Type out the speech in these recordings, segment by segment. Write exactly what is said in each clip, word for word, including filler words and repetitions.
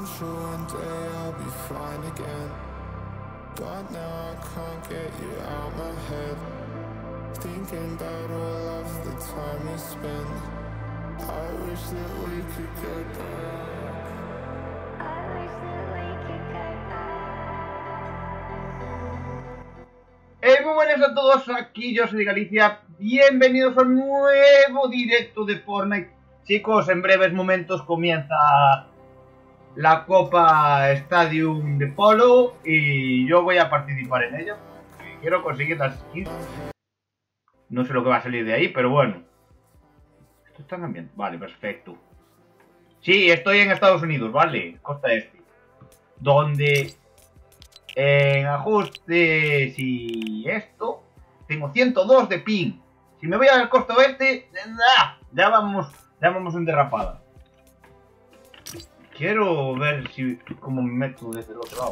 sure one day I'll be fine again, but now I can't get you out my head. Thinking about all of the time we spent, I wish that we could go back. I wish that we could go back. Hey, muy buenas a todos, aquí yo soy de Galicia. Bienvenidos a un nuevo directo de Fortnite. Chicos, en breves momentos comienza la Copa Stadium de Polo y yo voy a participar en ella. Quiero conseguir las skins. No sé lo que va a salir de ahí, pero bueno. ¿Esto está en bien? Vale, perfecto. Sí, estoy en Estados Unidos, vale, costa este. Donde en ajustes y esto tengo ciento dos de ping. Si me voy al costa oeste, ya vamos, ya vamos en derrapada. Quiero ver si cómo me meto desde el otro lado.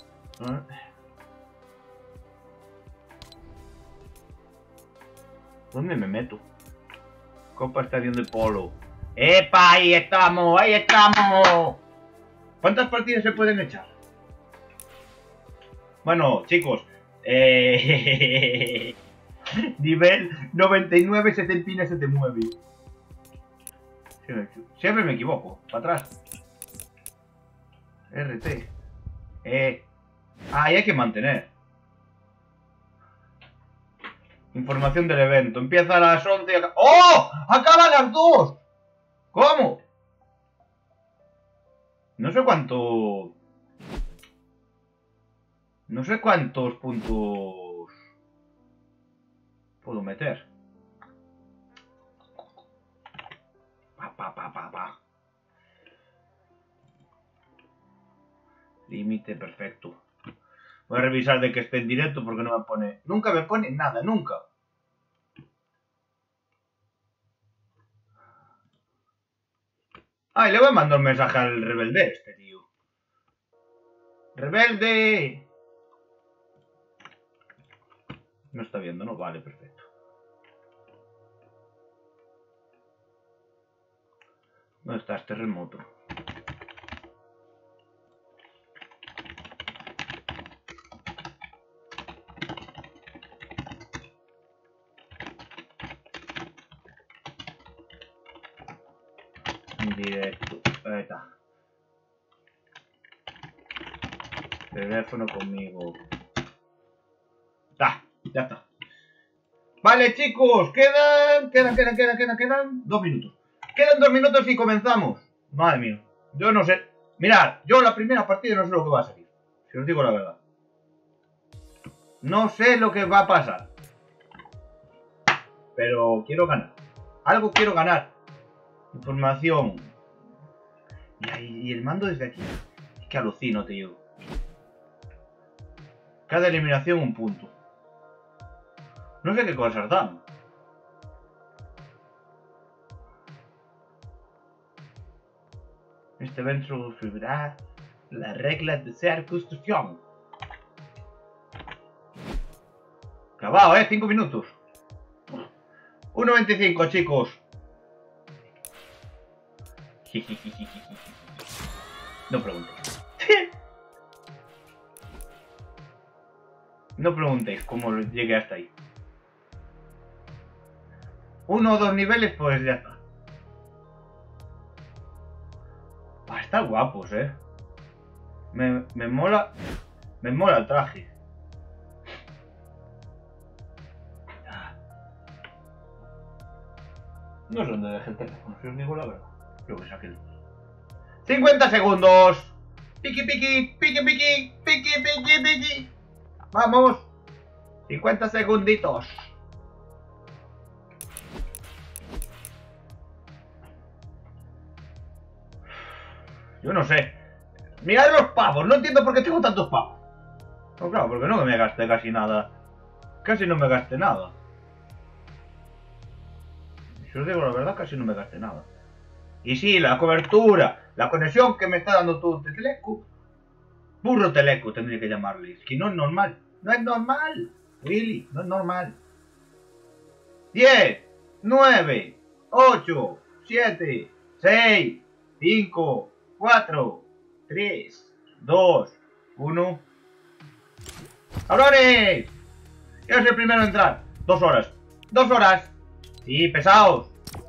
¿Dónde me meto? Copa Estadio de Polo. ¡Epa! ¡Ahí estamos! ¡Ahí estamos! ¿Cuántas partidas se pueden echar? Bueno, chicos. Eh... Nivel noventa y nueve, se te empina, se te mueve. Siempre me equivoco. Para atrás. R T. Eh. Ah, y hay que mantener. Información del evento. Empieza a las once y acaba... ¡Oh! ¡Acaba a las dos! ¿Cómo? No sé cuánto... No sé cuántos puntos puedo meter. Pa, pa, pa, pa, pa. Límite perfecto. Voy a revisar de que esté en directo porque no me pone... Nunca me pone nada, nunca. Ay, le voy a mandar un mensaje al rebelde este, tío. ¡Rebelde! No está viendo, ¿no? Vale, perfecto. ¿Dónde está este remoto? Directo. Ahí está. Teléfono conmigo. Está, ya está. Vale, chicos, quedan, quedan, quedan, quedan, quedan, quedan dos minutos. Quedan dos minutos y comenzamos. Madre mía, yo no sé. Mirad, yo la primera partida no sé lo que va a salir. Si os digo la verdad. No sé lo que va a pasar. Pero quiero ganar. Algo quiero ganar. Información. Y, ahí, y el mando desde aquí. Es que alucino, tío. Cada eliminación un punto. No sé qué cosas dan. Este evento sufrirá las reglas de ser construcción. Clavado, eh, cinco minutos. uno veinticinco, chicos. No preguntéis. No preguntéis cómo llegué hasta ahí. Uno o dos niveles, pues ya está. Ah, están guapos, eh. Me, me mola. Me mola el traje. No sé dónde dejé el teléfono, si os digo la verdad. Creo que saqué el... cincuenta segundos. Piqui, piqui, piqui, piqui, piqui, piqui, piqui. Vamos. cincuenta segunditos. Yo no sé. Mirad los pavos. No entiendo por qué tengo tantos pavos. No, claro, porque no me gasté casi nada. Casi no me gasté nada. Si os digo la verdad, casi no me gasté nada. Y sí, la cobertura, la conexión que me está dando tu Teleco. Burro Teleco tendría que llamarle. Es que no es normal. No es normal. Really, no es normal. diez, nueve, ocho, siete, seis, cinco, cuatro, tres, dos, uno. ¡Cabrones! Yo soy el primero en entrar. Dos horas. Dos horas. Sí, pesados.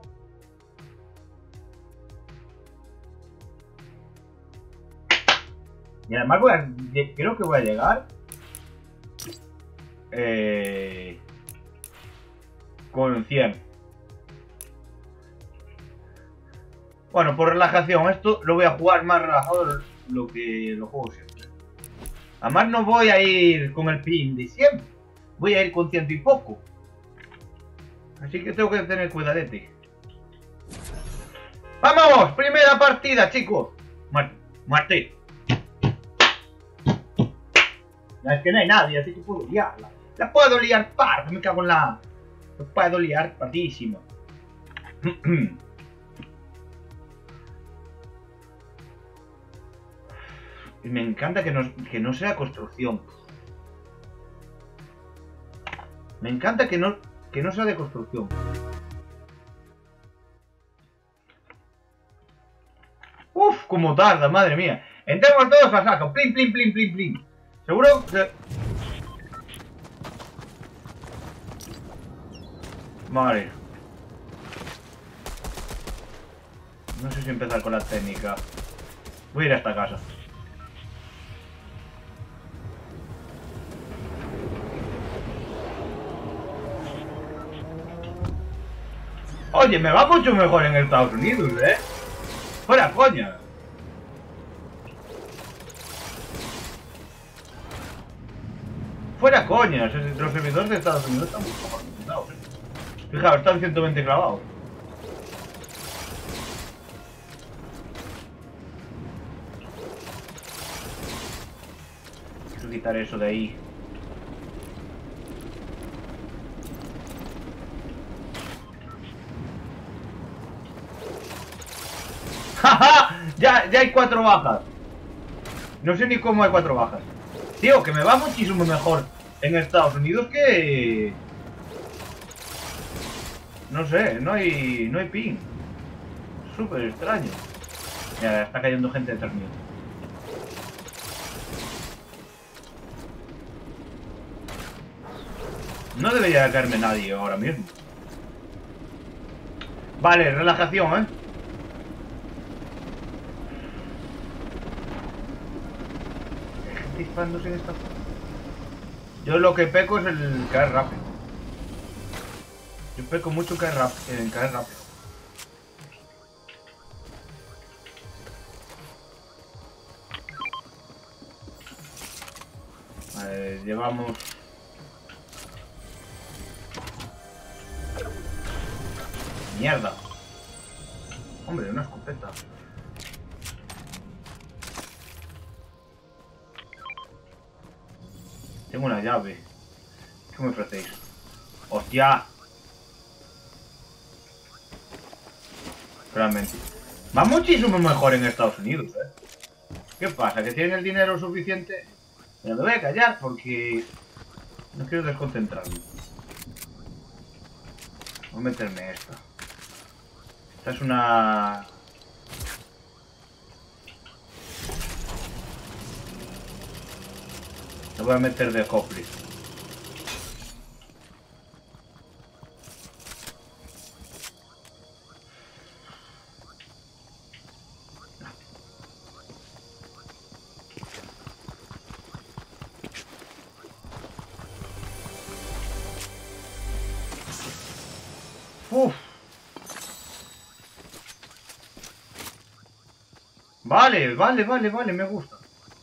Y además voy a... Creo que voy a llegar... Eh, con cien. Bueno, por relajación. Esto lo voy a jugar más relajado de lo que lo juego siempre. Además no voy a ir con el pin de siempre. Voy a ir con ciento y poco. Así que tengo que tener cuidadete. ¡Vamos! Primera partida, chicos. Muerte. Muerte. Es que no hay nadie, así que puedo liarla. La puedo liar parda, me cago en la... La puedo liar pardísima. Y me encanta que no, que no sea construcción. Me encanta que no, que no sea de construcción. Uf, como tarda, madre mía. Entremos todos a saco. Plin, plin, plin, plin, plin. Seguro que... Vale. No sé si empezar con la técnica. Voy a ir a esta casa. Oye, me va mucho mejor en Estados Unidos, ¿eh? Fuera coña. Fuera coña. Los servidores de Estados Unidos están mucho más complicados, ¿eh? Fijaos, están ciento veinte clavados. Quiero quitar eso de ahí. ¡Jaja! Ya, ya hay cuatro bajas. No sé ni cómo hay cuatro bajas. Tío, que me va muchísimo mejor en Estados Unidos que... No sé, no hay, no hay ping. Súper extraño. Mira, está cayendo gente detrás mío. No debería caerme nadie ahora mismo. Vale, relajación, ¿eh? Hay gente disparándose en esta zona. Yo lo que peco es el caer rápido. Yo peco mucho en caer, rap en caer rápido. Vale, llevamos... Mierda. Hombre, una escopeta. Tengo una llave. ¿Qué me ofrecéis? ¡Hostia! Realmente. Va muchísimo mejor en Estados Unidos, ¿eh? ¿Qué pasa? ¿Que tienen el dinero suficiente? Me voy a callar porque... No quiero desconcentrarme. Voy a meterme esta. Esta es una... Lo voy a meter de cofre. Uf. Vale, vale, vale, vale, me gusta.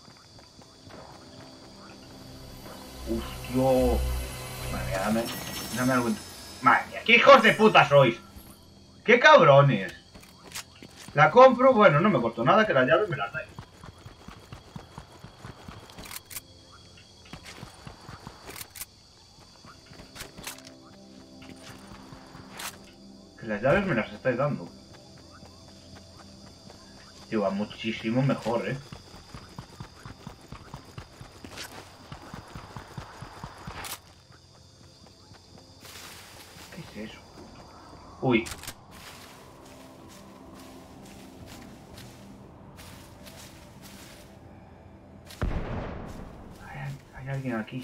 Hostia. Madre mía, dame, dame algo. Madre mía, qué hijos de puta sois. Qué cabrones. La compro, bueno, no me costó nada que las llaves me las dais. Que las llaves me las estáis dando. Tío, va muchísimo mejor, ¿eh? ¿Qué es eso? Uy. alguien aquí.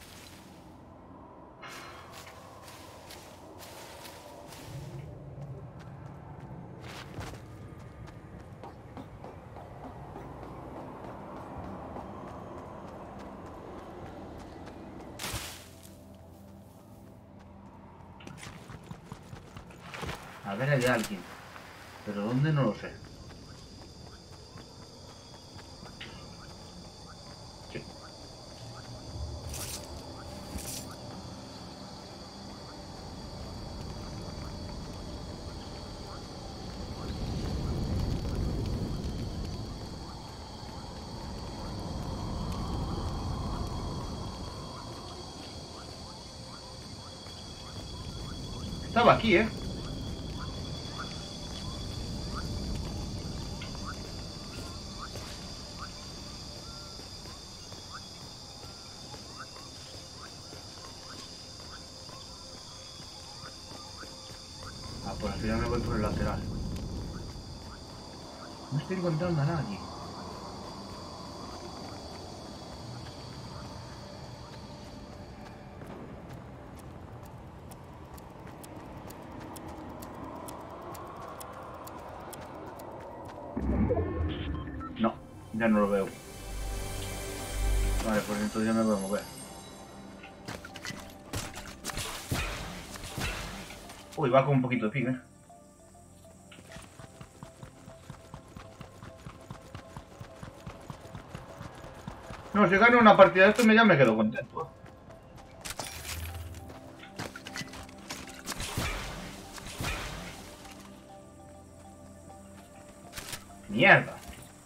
A ver, hay alguien. Pero ¿dónde? No lo sé. Sí. Estaba aquí, ¿eh? Ah, pues al final me voy por el lateral. No estoy encontrando a nadie. No, ya no lo veo. Vale, pues entonces ya me voy a mover. Uy, va con un poquito de ping, eh. No, si gano una partida de esto me ya me quedo contento, eh. Mierda.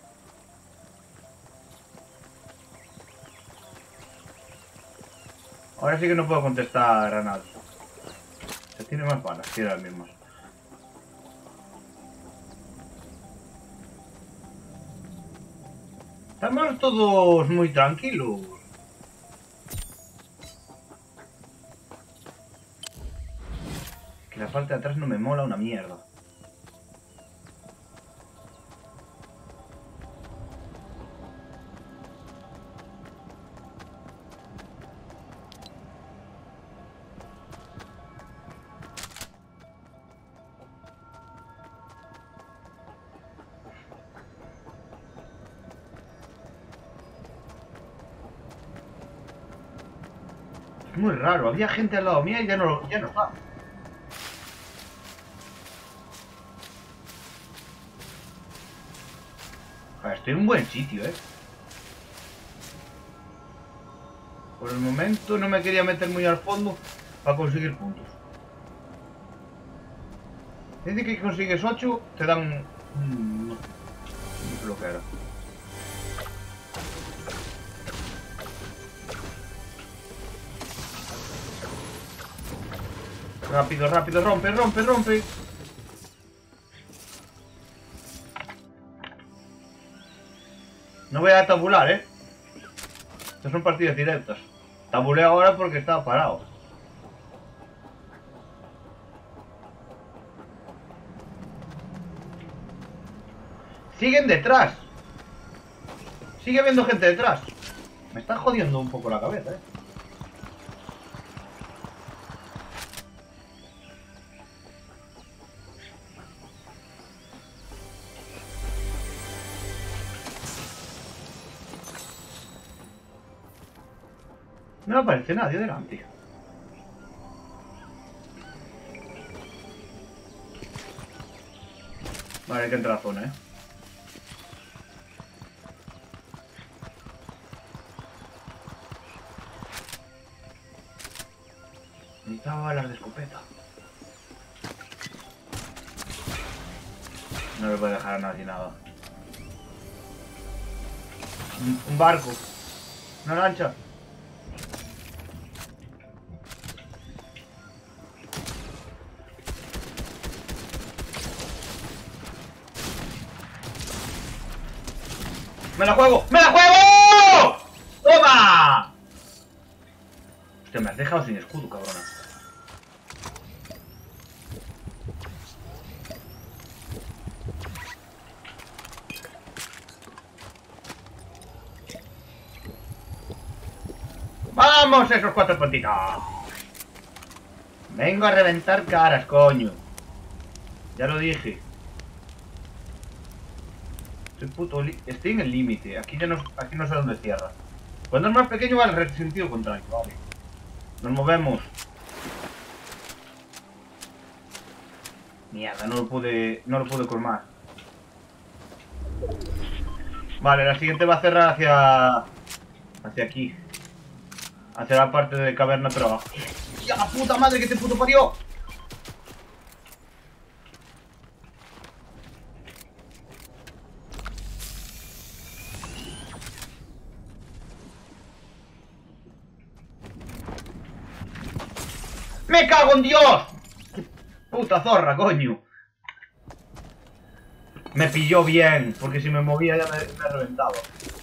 Ahora sí que no puedo contestar a nada. Se tiene más balas, tiene las mismas. Estamos todos muy tranquilos. Que la parte de atrás no me mola una mierda. Es muy raro, había gente al lado mía y ya no, ya no está. Joder, estoy en un buen sitio, eh. Por el momento no me quería meter muy al fondo para conseguir puntos. Dice que consigues ocho, te dan... Mmm, no sé lo que era. Rápido, rápido, rompe, rompe, rompe. No voy a tabular, eh. Estas son partidas directas. Tabulé ahora porque estaba parado. Siguen detrás. Sigue habiendo gente detrás. Me está jodiendo un poco la cabeza, eh. No aparece nadie delante. Vale, hay que entrar a la zona, eh. Necesitaba balas de escopeta. No le voy a dejar a nadie nada. Un, un barco. Una lancha. ¡Me la juego! ¡Me la juego! ¡Toma! Hostia, me has dejado sin escudo, cabrona. ¡Vamos! Esos cuatro puntitos. Vengo a reventar caras, coño. Ya lo dije. Estoy puto li Estoy en el límite. Aquí ya no, aquí no sé dónde cierra. Cuando es más pequeño va al sentido contrario. Vale. Nos movemos. Mierda, no lo pude. No lo pude colmar. Vale, la siguiente va a cerrar hacia. Hacia aquí. Hacia la parte de caverna trabajo. ¡Ya la puta madre que te puto parió! ¡Me cago en Dios! ¡Qué puta zorra, coño! Me pilló bien, porque si me movía ya me, me reventaba.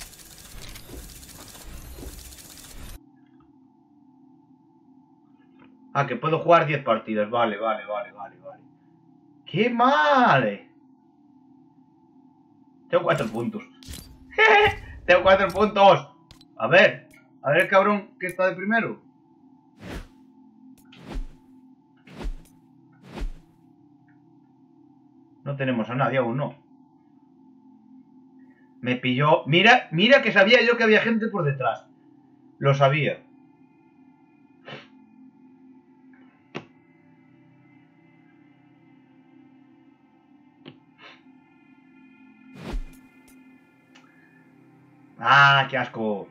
Ah, que puedo jugar diez partidas. Vale, vale, vale, vale, vale. ¡Qué mal! Tengo cuatro puntos. Tengo cuatro puntos. A ver. A ver el cabrón que está de primero. No tenemos a nadie aún, no. Me pilló. Mira, mira que sabía yo que había gente por detrás. Lo sabía. Ah, qué asco.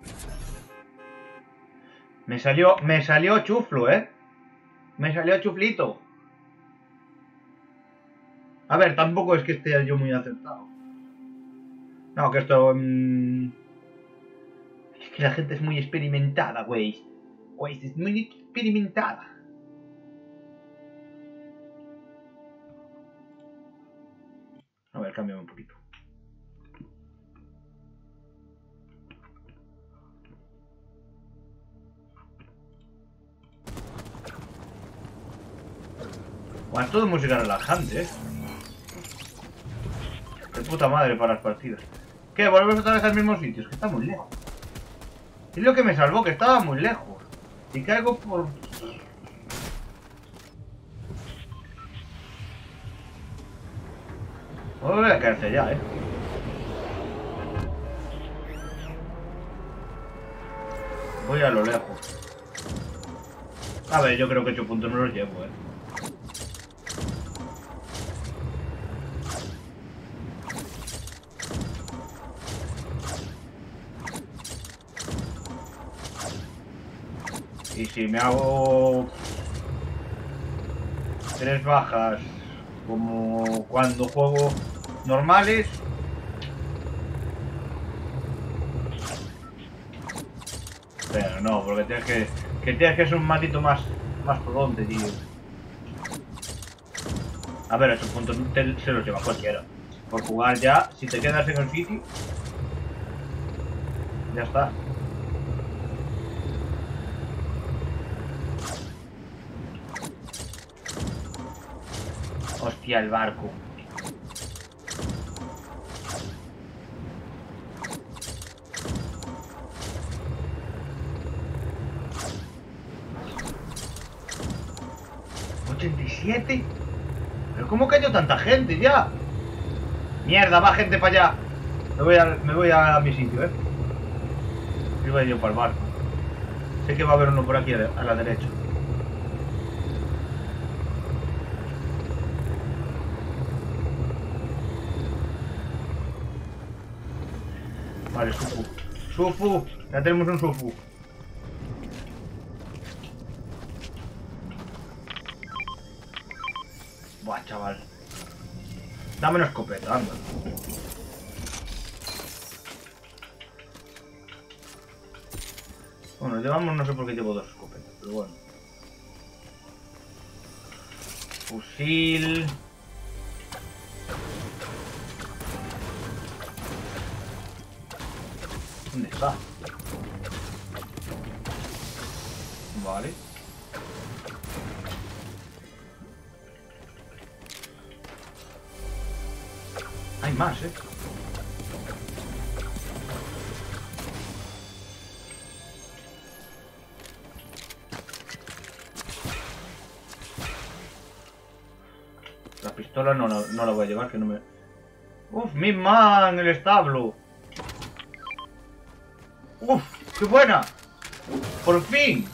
Me salió, me salió chuflo, ¿eh? Me salió chuflito. A ver, tampoco es que esté yo muy acertado. No, que esto... Mmm... Es que la gente es muy experimentada, güey. Güey, es muy experimentada. A ver, cámbiame un poquito. Bueno, es todo música relajante, ¿eh? De puta madre para las partidas. ¿Qué? ¿Volvemos otra vez al mismo sitio? Es que está muy lejos. Es lo que me salvó, que estaba muy lejos. Y caigo por... Voy a caerse ya, ¿eh? Voy a lo lejos. A ver, yo creo que ocho puntos no los llevo, ¿eh? Y si me hago tres bajas como cuando juego normales, pero no, porque tienes que que tienes que ser un matito más más podonte, tío. A ver, esos puntos te, se los lleva cualquiera. Por jugar ya, si te quedas en el sitio, ya está. Hostia, el barco. ¿ochenta y siete? ¿Pero cómo cayó tanta gente ya? Mierda, va gente para allá. Me voy a, me voy a mi sitio, eh. Y voy yo para el barco. Sé que va a haber uno por aquí a la derecha. Vale, Sufu. Sufu. Ya tenemos un Sufu. Buah, chaval. Dame una escopeta, anda. Bueno, llevamos, no sé por qué llevo dos escopetas, pero bueno. Fusil. ¿Dónde está? Vale. Hay más, eh. pistola no, no, no la voy a llevar, que no me... Uf, mi man, el establo. Uf, qué buena. Por fin.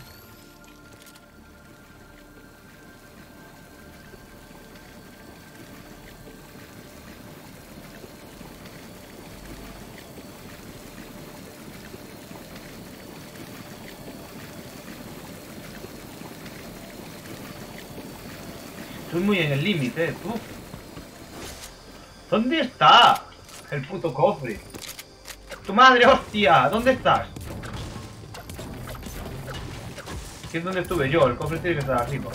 Estoy muy en el límite, eh. Uf. ¿Dónde está el puto cofre? ¡Tu madre, hostia! ¿Dónde estás? ¿Qué es donde estuve yo? El cofre tiene que estar arriba.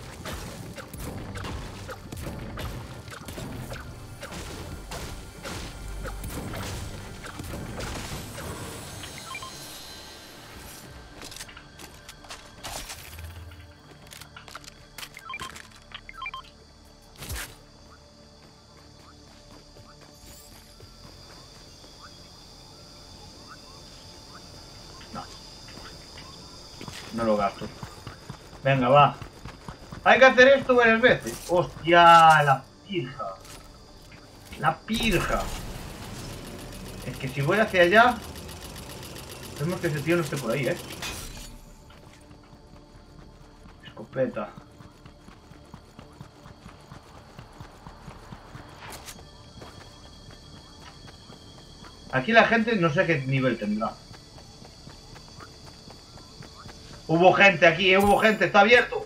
No lo gasto. Venga, va. Hay que hacer esto varias veces. Hostia, la pirja. La pirja. Es que si voy hacia allá, vemos que ese tío no esté por ahí, ¿eh? Escopeta. Aquí la gente no sé qué nivel tendrá. Hubo gente aquí, ¿eh? Hubo gente, está abierto.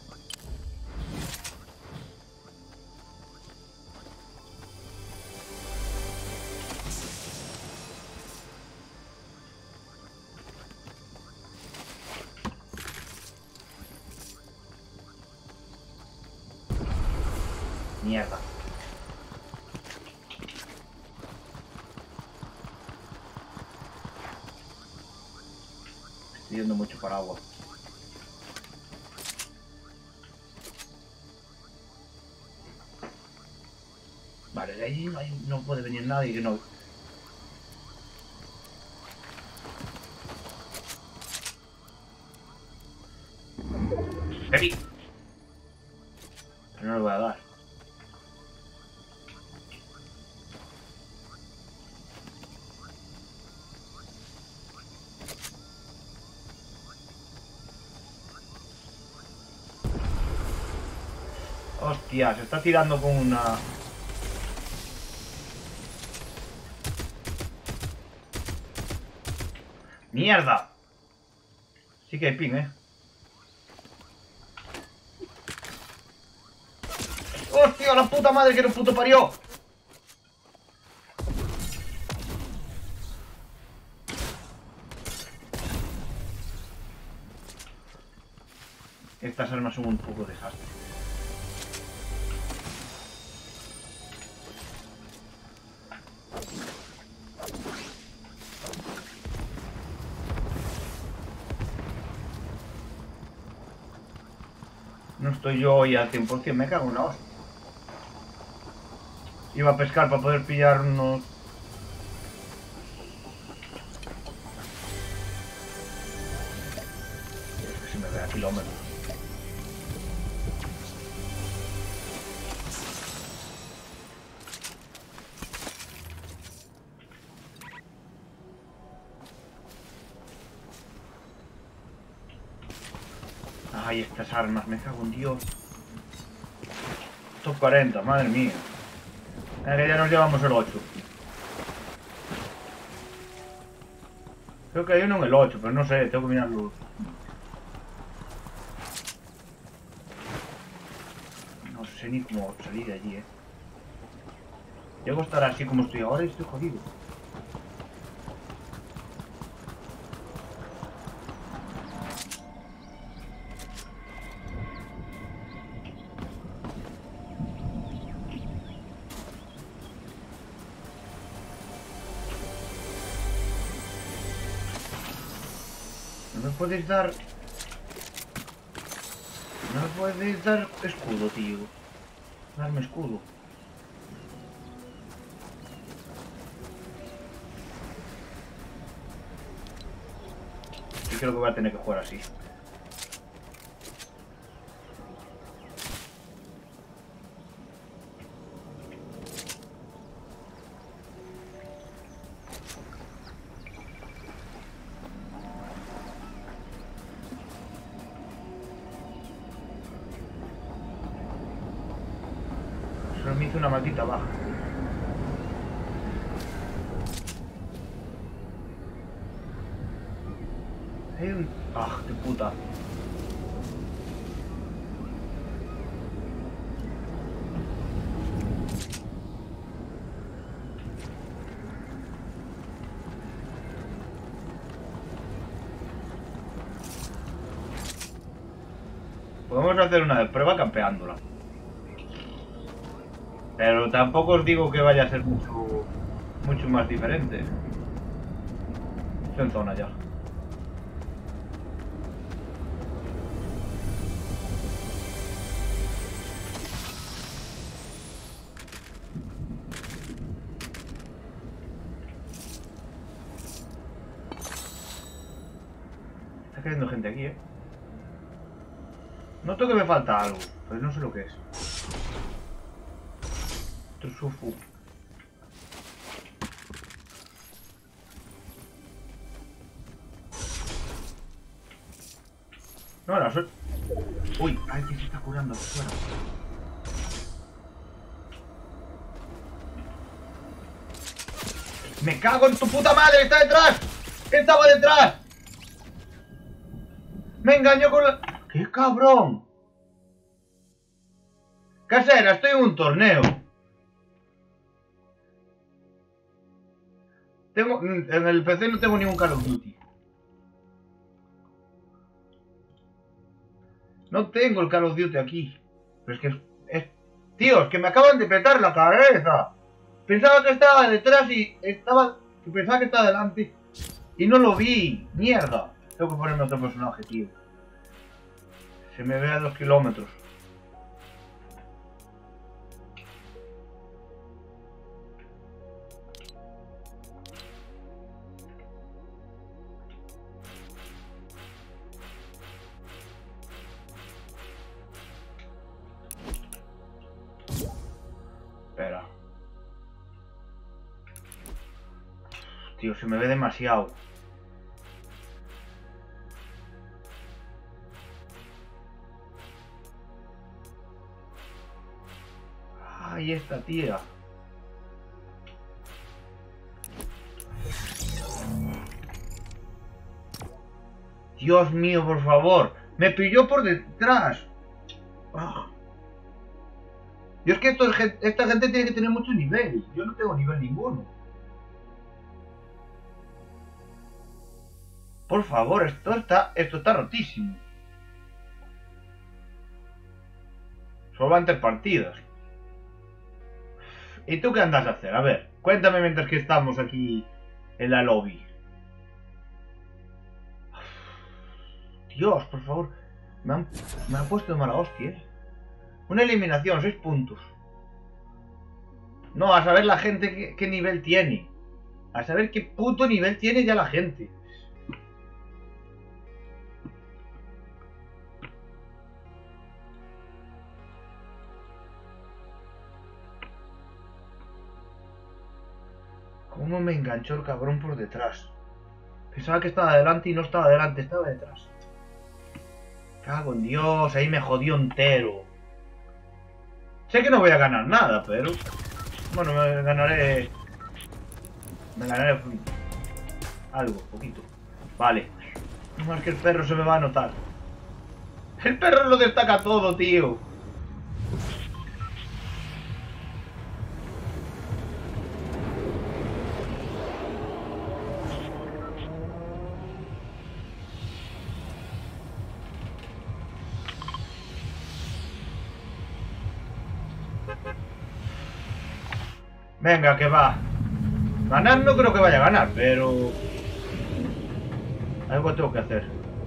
Mierda. Estoy yendo mucho para agua. Vale, de ahí no, hay, no puede venir nadie que no... ¡Heavy! Pero no le voy a dar. Hostia, se está tirando con una... ¡Mierda! Sí que hay ping, ¿eh? ¡Hostia, la puta madre que no puto parió! Estas armas son un poco desastre. No estoy yo hoy al cien por cien, me cago en la hostia. Iba a pescar para poder pillar unos... Es que se me ve a kilómetros. Ay, estas armas, me cago en Dios. Top cuarenta, madre mía. Es que ya nos llevamos el ocho. Creo que hay uno en el ocho, pero no sé, tengo que mirarlo. No sé ni cómo salir de allí, eh. Llego a estar así como estoy ahora y estoy jodido. No me podéis dar... No me podéis dar escudo, tío. Darme escudo. Y creo que voy a tener que jugar así. Pero me hizo una maldita baja. Hay un... ¡Ah, qué puta! Podemos hacer una de prueba campeándola. Pero tampoco os digo que vaya a ser mucho, mucho más diferente. Estoy en zona ya. Está cayendo gente aquí, eh. Noto que me falta algo, pero no sé lo que es. Trusufu. No, la suerte. Uy, ay, que se está curando aquí fuera. ¡Me cago en tu puta madre! ¡Está detrás! ¡Estaba detrás! ¡Me engañó con la... ¡Qué cabrón! Casera, estoy en un torneo. Tengo... En el P C no tengo ningún Call of Duty. No tengo el Call of Duty aquí. Pero es que... Es, es... Tío, es que me acaban de petar la cabeza. Pensaba que estaba detrás y estaba... Pensaba que estaba delante. Y no lo vi. Mierda. Tengo que ponerme otro personaje, tío. Se me ve a dos kilómetros. Espera. Tío, se me ve demasiado. Ahí está, tía. Dios mío, por favor. Me pilló por detrás. Ah. Yo es que esto, esta gente tiene que tener mucho nivel. Yo no tengo nivel ninguno. Por favor, esto está, esto está rotísimo. Solo van tres partidas. ¿Y tú qué andas a hacer? A ver, cuéntame mientras que estamos aquí en la lobby. Dios, por favor. Me han, me han puesto de mala hostia, ¿eh? Una eliminación, seis puntos. No, a saber la gente qué, qué nivel tiene. A saber qué puto nivel tiene ya la gente. ¿Cómo me enganchó el cabrón por detrás? Pensaba que estaba delante y no estaba delante, estaba detrás. Cago en Dios, ahí me jodió entero. Sé que no voy a ganar nada, pero... Bueno, me ganaré... Me ganaré... Algo, poquito. Vale. No, es que el perro se me va a notar. El perro lo destaca todo, tío. Venga, que va. Ganar no creo que vaya a ganar, pero... Algo tengo que hacer.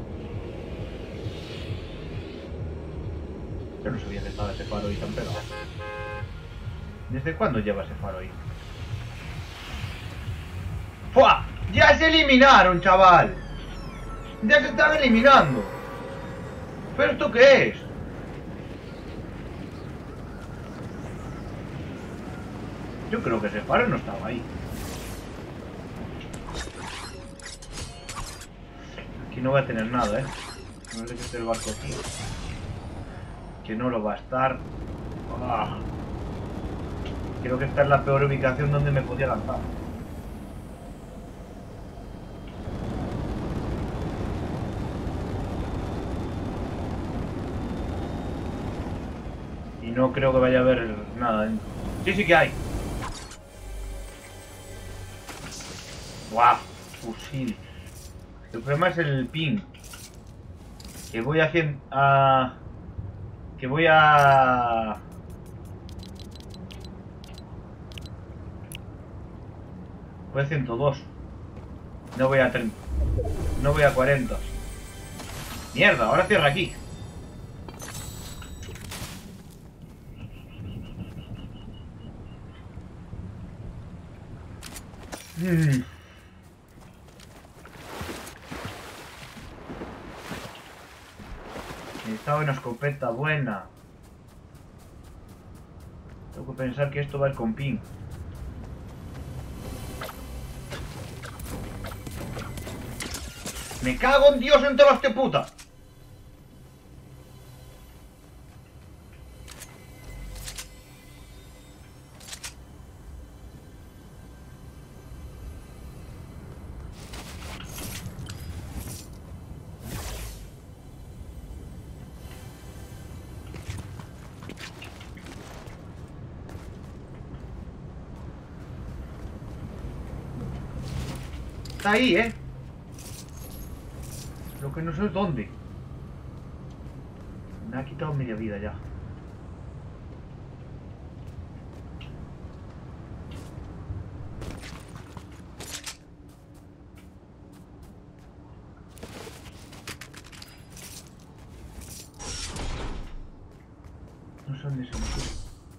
Yo no sabía que estaba ese faro ahí tan pegado. ¿Desde cuándo lleva ese faro ahí? ¡Fua! ¡Ya se eliminaron, chaval! ¡Ya se están eliminando! ¿Pero esto qué es? Yo creo que ese faro no estaba ahí. Aquí no va a tener nada, ¿eh? No sé que esté el barco aquí. Que no lo va a estar. Ah. Creo que esta es la peor ubicación donde me podía lanzar. Y no creo que vaya a haber nada dentro. Sí, sí que hay. ¡Guau! Fusil. El problema es el ping. Que voy haciendo... Uh, que voy a... Voy a ciento dos. No voy a treinta. No voy a cuarenta. Mierda, ahora cierra aquí. Hmm. Necesitaba una escopeta buena. Tengo que pensar que esto va a ir con ping. Me cago en Dios en todas las puta. Está ahí, ¿eh? Lo que no sé es dónde. Me ha quitado media vida ya. No sé dónde se me fue.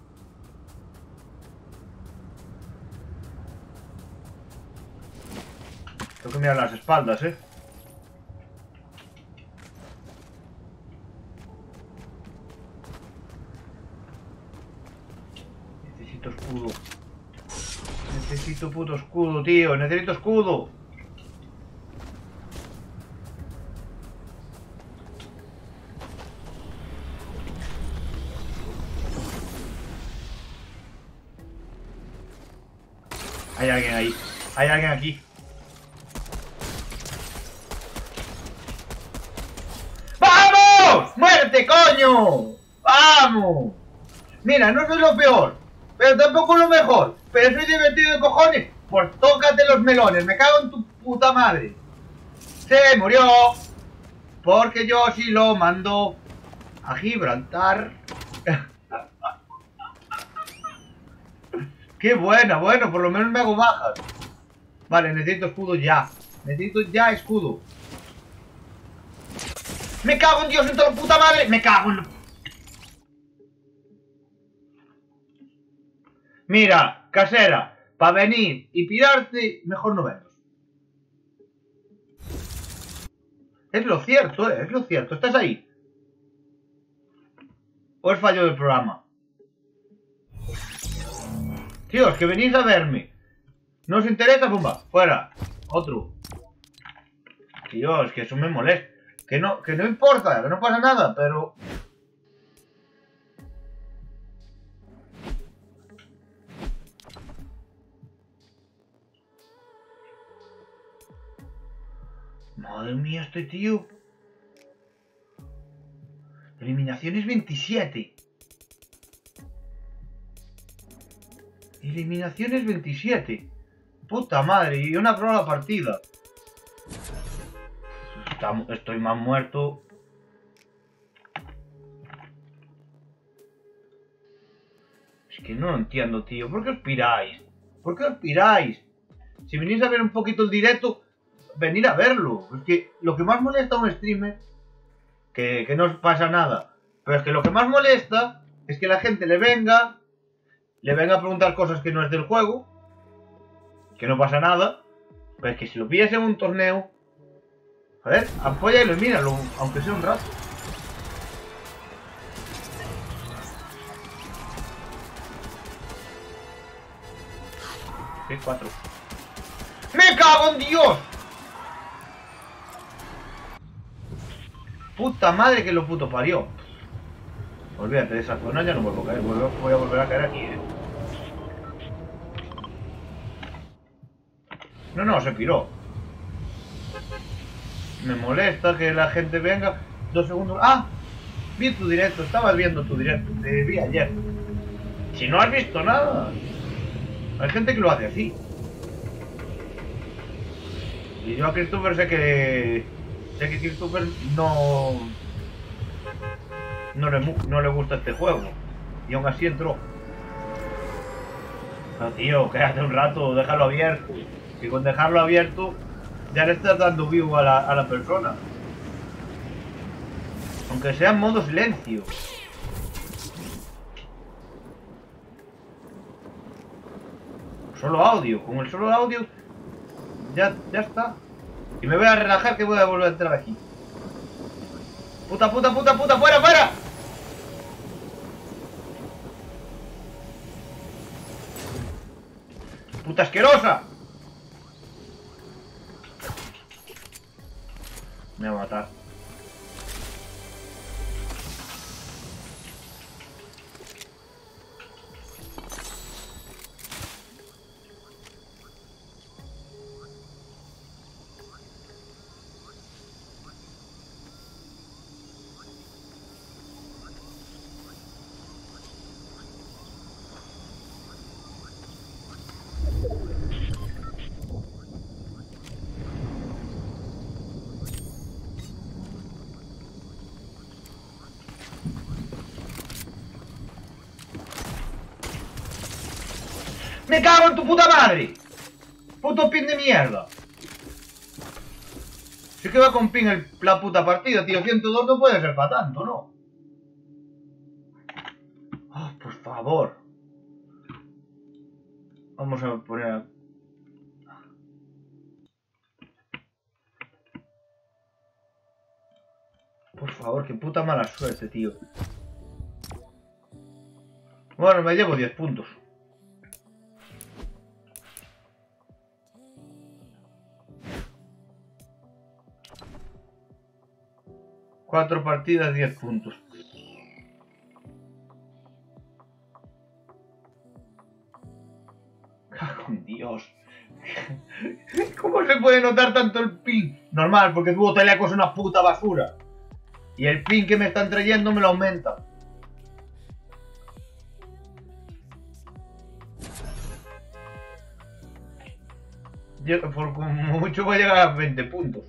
Tengo que mirar las espaldas, ¿eh? Necesito escudo. Necesito puto escudo, tío. Necesito escudo. Hay alguien ahí. Hay alguien aquí. ¡Vamos! ¡Muerte, coño! ¡Vamos! Mira, no soy lo peor, pero tampoco lo mejor. Pero soy divertido de cojones. Pues tócate los melones. Me cago en tu puta madre. Se murió. Porque yo sí lo mando a Gibraltar. Qué buena, bueno, por lo menos me hago bajas. Vale, necesito escudo ya. Necesito ya escudo. Me cago en Dios en toda la puta madre. Me cago en... Mira, casera, para venir y pirarte, mejor no verlos. Es lo cierto, eh, es lo cierto. ¿Estás ahí? ¿O es fallo del programa? Tío, es que venís a verme. ¿No os interesa? Pumba, fuera. Otro. Tío, es que eso me molesta. Que no, que no importa, que no pasa nada, pero... Madre mía, este tío. Eliminaciones veintisiete. Eliminaciones veintisiete. Puta madre, y una prueba partida. Está, estoy más muerto. Es que no lo entiendo, tío. ¿Por qué os piráis? ¿Por qué os piráis? Si venís a ver un poquito el directo, venir a verlo. Es que lo que más molesta a un streamer, que, que no os pasa nada, pero es que lo que más molesta es que la gente le venga, le venga a preguntar cosas que no es del juego, que no pasa nada, pero es que si lo pillas en un torneo, a ver, apóyalo y míralo, aunque sea un rato. ¿Qué? Cuatro. ¡Me cago en Dios! Puta madre que lo puto parió. Olvídate de esa zona, ya no vuelvo a caer. Voy a volver a caer aquí, eh. No, no, se piró. Me molesta que la gente venga. Dos segundos. ¡Ah! Vi tu directo. Estabas viendo tu directo. Te vi ayer. Si no has visto nada. Hay gente que lo hace así. Y yo a Christopher sé que... Sé que Christopher no... No le, no le gusta este juego. Y aún así entró. No, tío, quédate un rato. Déjalo abierto. Y con dejarlo abierto... Ya le estás dando view a la, a la persona. Aunque sea en modo silencio. Solo audio. Con el solo audio ya, ya está. Y me voy a relajar que voy a volver a entrar aquí. Puta, puta, puta, puta, fuera, fuera. Puta asquerosa. Me va a matar. ¡Me cago en tu puta madre! ¡Puto pin de mierda! Sí que va con pin el, la puta partida, tío. ciento dos no puede ser para tanto, ¿no? Oh, por favor. Vamos a poner... A... Por favor, qué puta mala suerte, tío. Bueno, me llevo diez puntos. Cuatro partidas, diez puntos. Cago en Dios. ¿Cómo se puede notar tanto el ping? Normal, porque tu teleco es una puta basura. Y el ping que me están trayendo me lo aumenta. Yo, por como mucho voy a llegar a veinte puntos.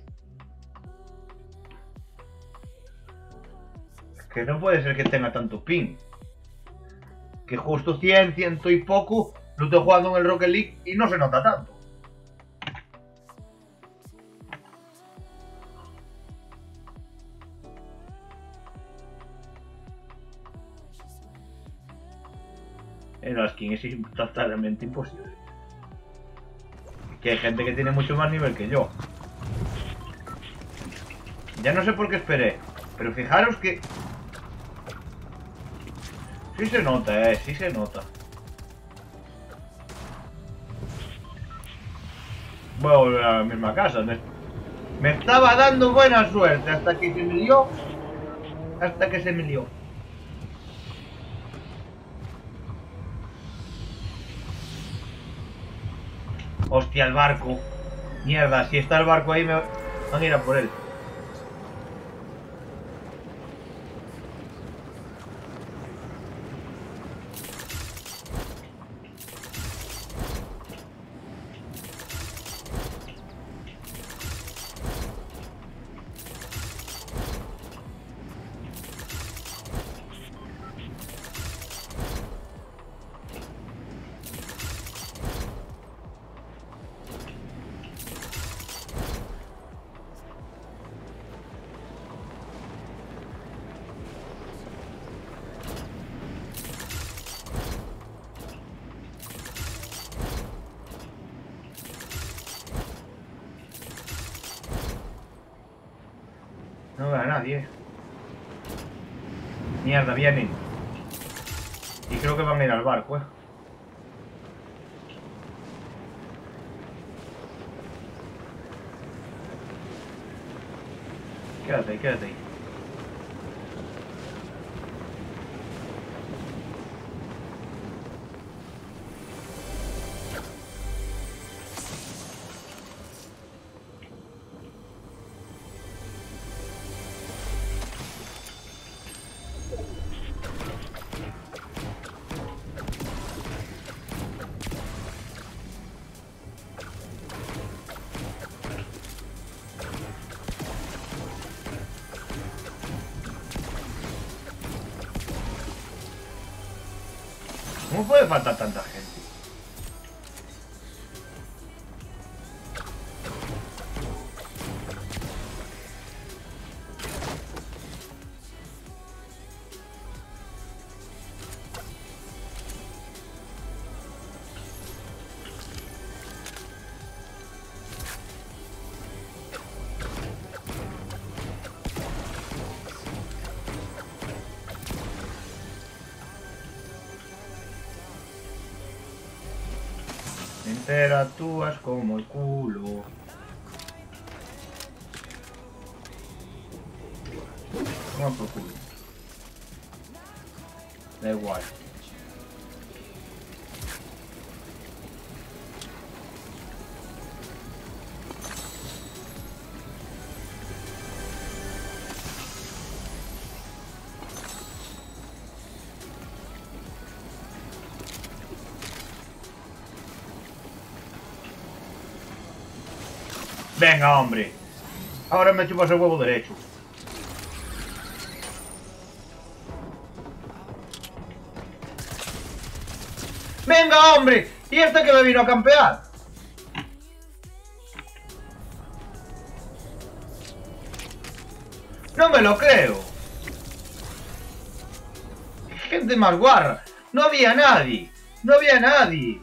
Que no puede ser que tenga tanto ping. Que justo cien, ciento y poco lo estoy jugando en el Rocket League y no se nota tanto. El skin es totalmente imposible. Que hay gente que tiene mucho más nivel que yo. Ya no sé por qué esperé, pero fijaros que... Sí se nota, eh, sí se nota. Voy a volver a la misma casa. Me, me estaba dando buena suerte hasta que se me lió. Hasta que se me lió. Hostia, el barco. Mierda, si está el barco ahí me van a ir a por él. No veo a nadie. Mierda, vienen. Y creo que van a ir al barco, eh. Quédate ahí, quédate ahí. ¿Cómo puede faltar tanta gente? Interactúas como el culo. Toma por culo. Da igual. Venga, hombre. Ahora me chupas el huevo derecho. Venga, hombre. ¿Y este que me vino a campear? No me lo creo. Gente más guarra. No había nadie. No había nadie.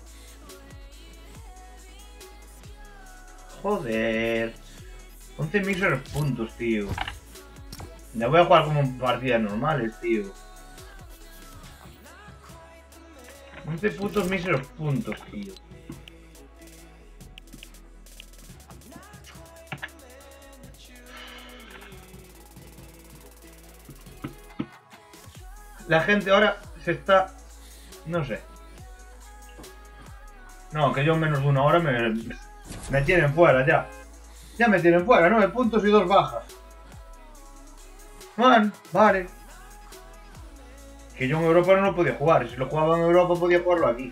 Joder. once míseros puntos, tío. Ya voy a jugar como en partidas normales, tío. once putos míseros puntos, tío. La gente ahora se está... No sé. No, que yo en menos de una hora me... Me tienen fuera ya. Ya me tienen fuera, nueve puntos y dos bajas. Man, vale. Que yo en Europa no lo podía jugar. Y si lo jugaba en Europa podía jugarlo aquí.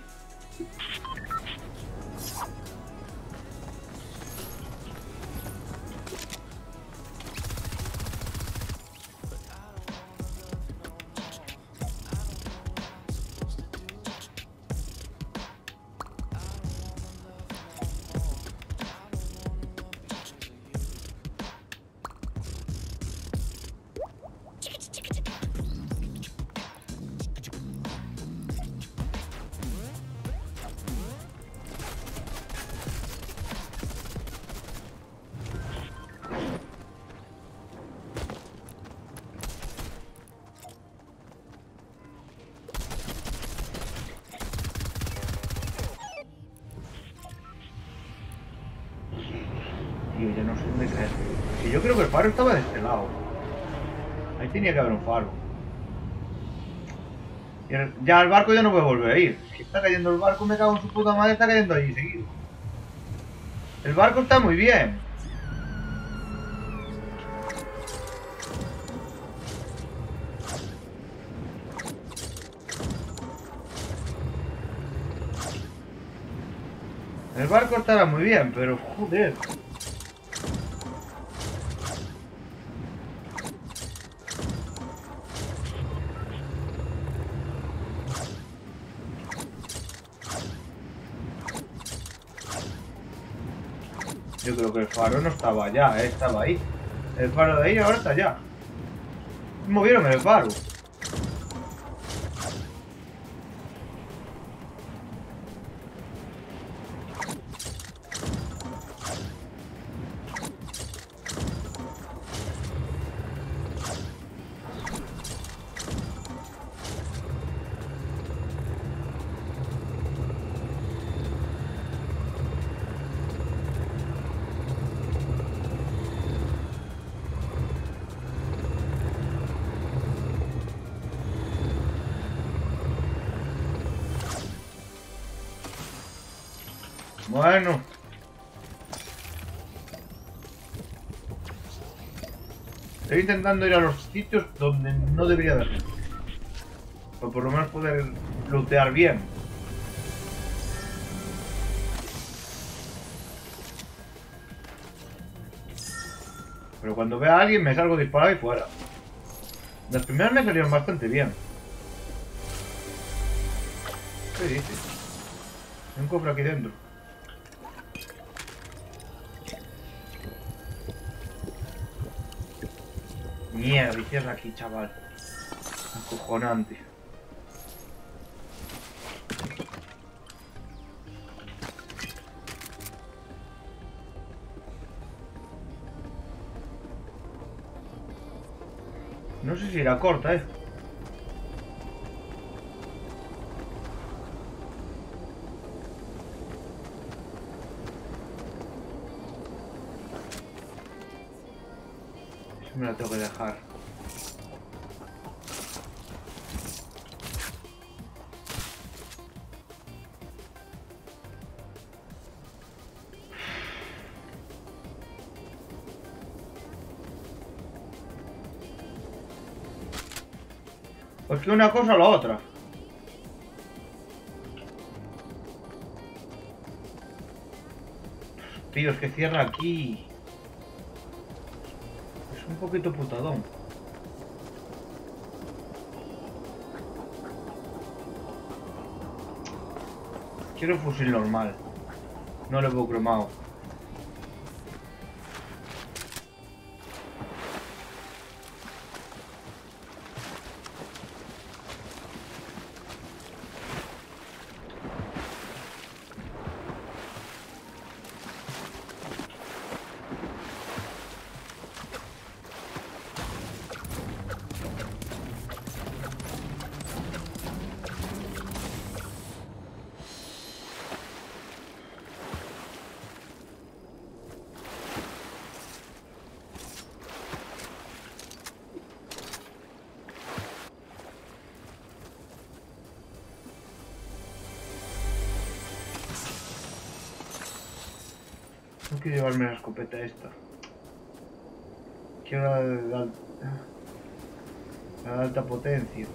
Tío, ya no sé dónde caer. Que yo creo que el faro estaba de este lado. Ahí tenía que haber un faro. Y el- ya el barco ya no puede volver a ir. Si está cayendo el barco, me cago en su puta madre, está cayendo allí seguido. El barco está muy bien. El barco estará muy bien, pero joder. Yo creo que el faro no estaba allá, ¿eh? Estaba ahí. El faro de ahí ahora está allá. Movieron el faro. Bueno. Estoy intentando ir a los sitios donde no debería haber gente. O por lo menos poder lootear bien. Pero cuando vea a alguien me salgo disparado y fuera. Las primeras me salieron bastante bien. ¿Qué dices? Hay un cofre aquí dentro. Mierda, y cierra aquí, chaval. Acojonante. No sé si era corta, eh. Eso me la tengo que dejar. Pues que una cosa o la otra. Tío, es que cierra aquí. Es un poquito putadón. Quiero fusil normal. No le veo cromado. No quiero llevarme la escopeta esta. Quiero la de, la, la de alta potencia.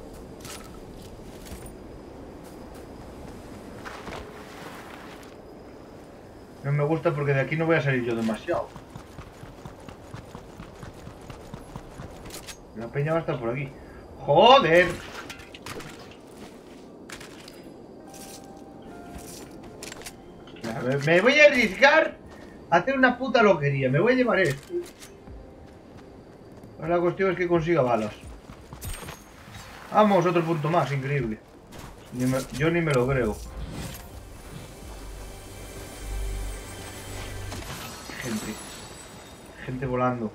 No me gusta porque de aquí no voy a salir yo demasiado. La peña va a estar por aquí. ¡Joder! Me, me voy a arriesgar a hacer una puta loquería. Me voy a llevar esto. Ahora la cuestión es que consiga balas. Vamos, otro punto más, increíble. Ni me, yo ni me lo creo. Gente. Gente volando.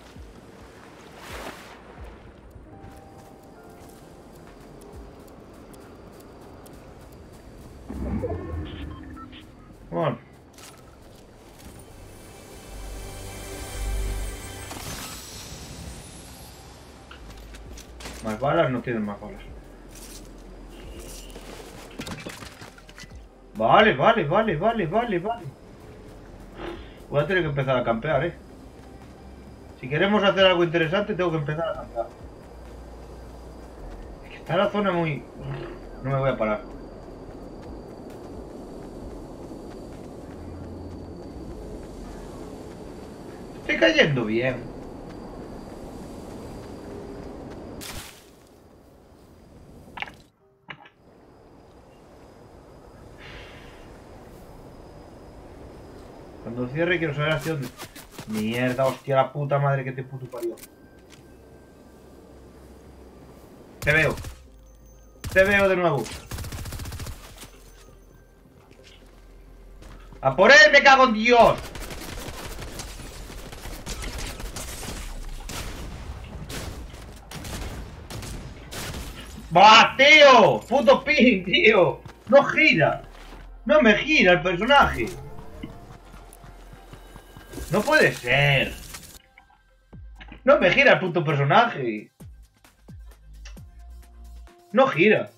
Bueno. Más balas, no tienen más balas. Vale, vale, vale, vale, vale, vale. Voy a tener que empezar a campear, eh. Si queremos hacer algo interesante, tengo que empezar a campear. Es que está la zona muy... No me voy a parar. Estoy cayendo bien. Cuando cierre quiero saber hacia dónde. Mierda, hostia, la puta madre que te puto parió. Te veo. Te veo de nuevo. ¡A por él, me cago en Dios! ¡Bah, tío! ¡Puto pin, tío! ¡No gira! ¡No me gira el personaje! ¡No puede ser! ¡No me gira el puto personaje! ¡No gira!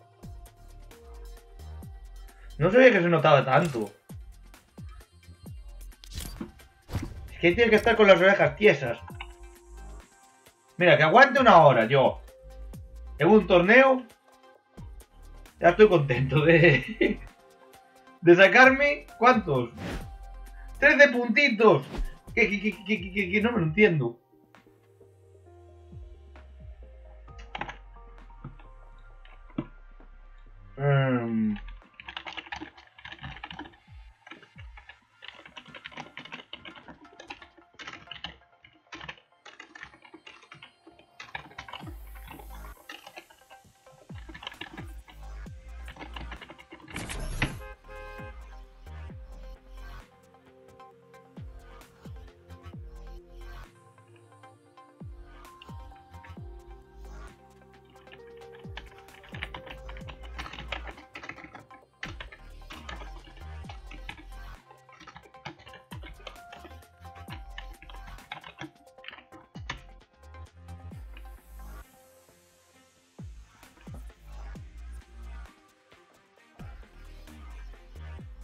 No sabía que se notaba tanto. Es que tiene que estar con las orejas tiesas. Mira, que aguante una hora yo. En un torneo. Ya estoy contento de... De sacarme... ¿Cuántos? trece puntitos. Que, que, que, que, que, que no me lo entiendo. Um,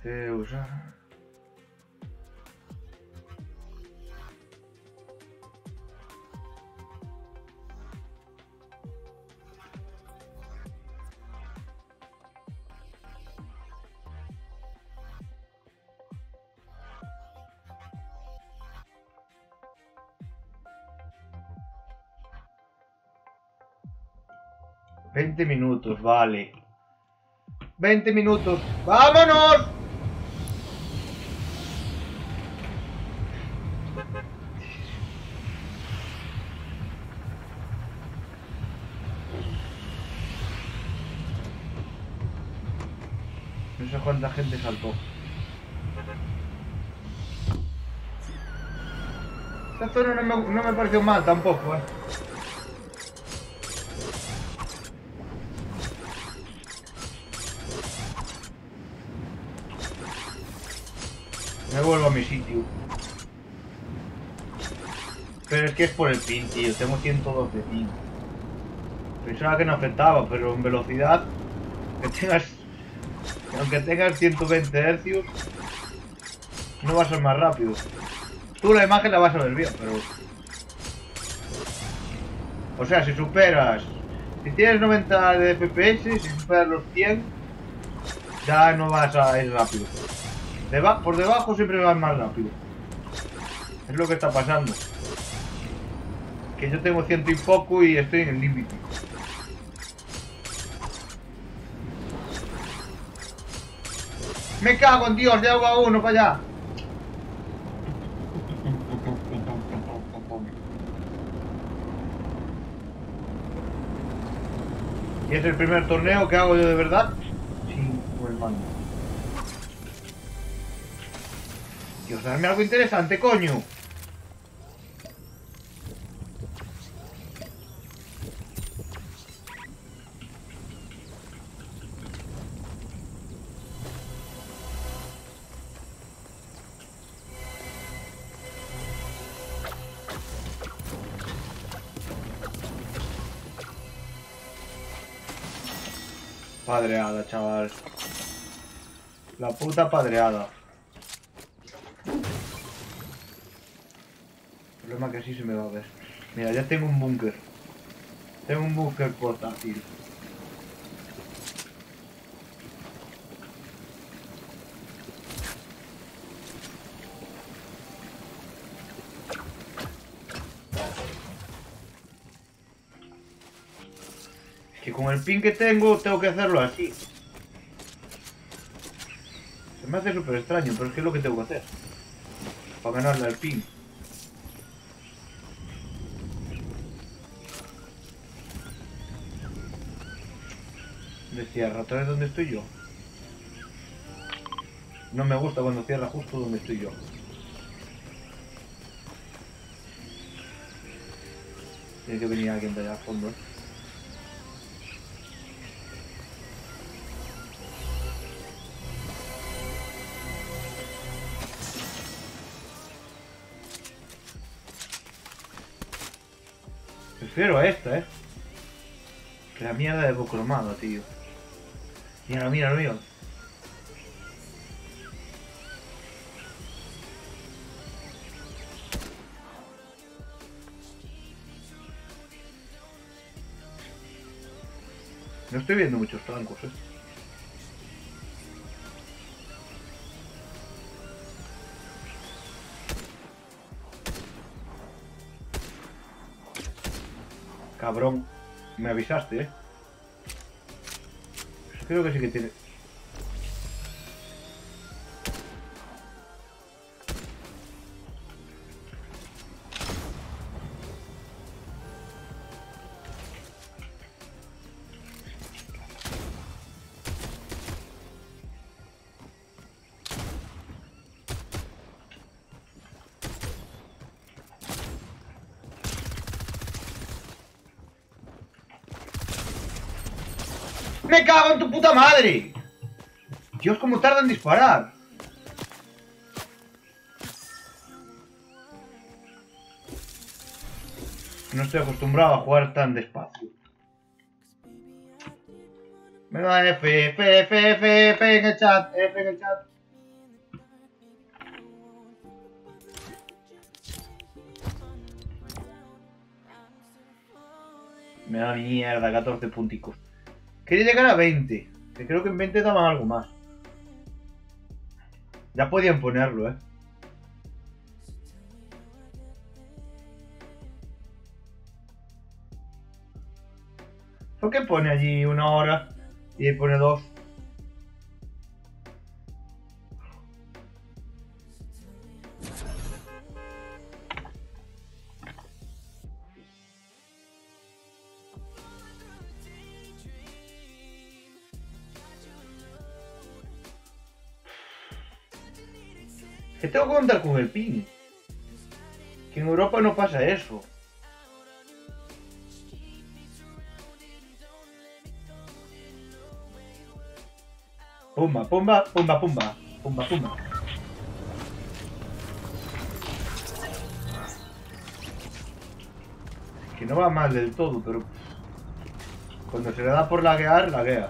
Este usar. veinte minutos, vale. veinte minutos. ¡Vámonos! No sé cuánta gente saltó. Esta zona no me, no me pareció mal tampoco, eh. Me vuelvo a mi sitio. Pero es que es por el pin, tío. Tengo ciento dos de pin. Pensaba que no afectaba, pero en velocidad, que tengas, aunque tengas ciento veinte hercios, no va a ser más rápido. Tú la imagen la vas a ver bien, pero... O sea, si superas... Si tienes noventa de F P S, si superas los cien, ya no vas a ir rápido. Deba- por debajo siempre vas más rápido. Es lo que está pasando. Que yo tengo ciento y poco y estoy en el límite. Me cago en Dios, de agua uno para allá. Y es el primer torneo que hago yo de verdad sin el mando. Dios, dame algo interesante, coño. Padreada, chaval. La puta padreada. El problema es que así se me va a ver. Mira, ya tengo un búnker. Tengo un búnker portátil. Es que con el pin que tengo, tengo que hacerlo así. Se me hace súper extraño, pero es que es lo que tengo que hacer. Para ganarle al pin. De cierra, ¿tú sabes dónde estoy yo? No me gusta cuando cierra justo donde estoy yo. Tiene que venir alguien de allá al fondo, ¿eh? Prefiero esta, ¿eh? Que la mierda de bocromado, tío. Míralo, míralo, míralo. No estoy viendo muchos trancos, ¿eh? Cabrón, me avisaste, ¿eh? Creo que sí que tiene... ¡Me cago en tu puta madre! Dios, cómo tarda en disparar. No estoy acostumbrado a jugar tan despacio. Me da F, F, F, F, F en el chat, F en el chat. Me da mierda, catorce punticos. Quería llegar a veinte. Que creo que en veinte daban algo más. Ya podían ponerlo, eh. ¿Por qué pone allí una hora y ahí pone dos? Que tengo que contar con el ping. Que en Europa no pasa eso. Pumba, pumba, pumba, pumba, pumba, pumba. Que no va mal del todo, pero cuando se le da por laguear, laguea.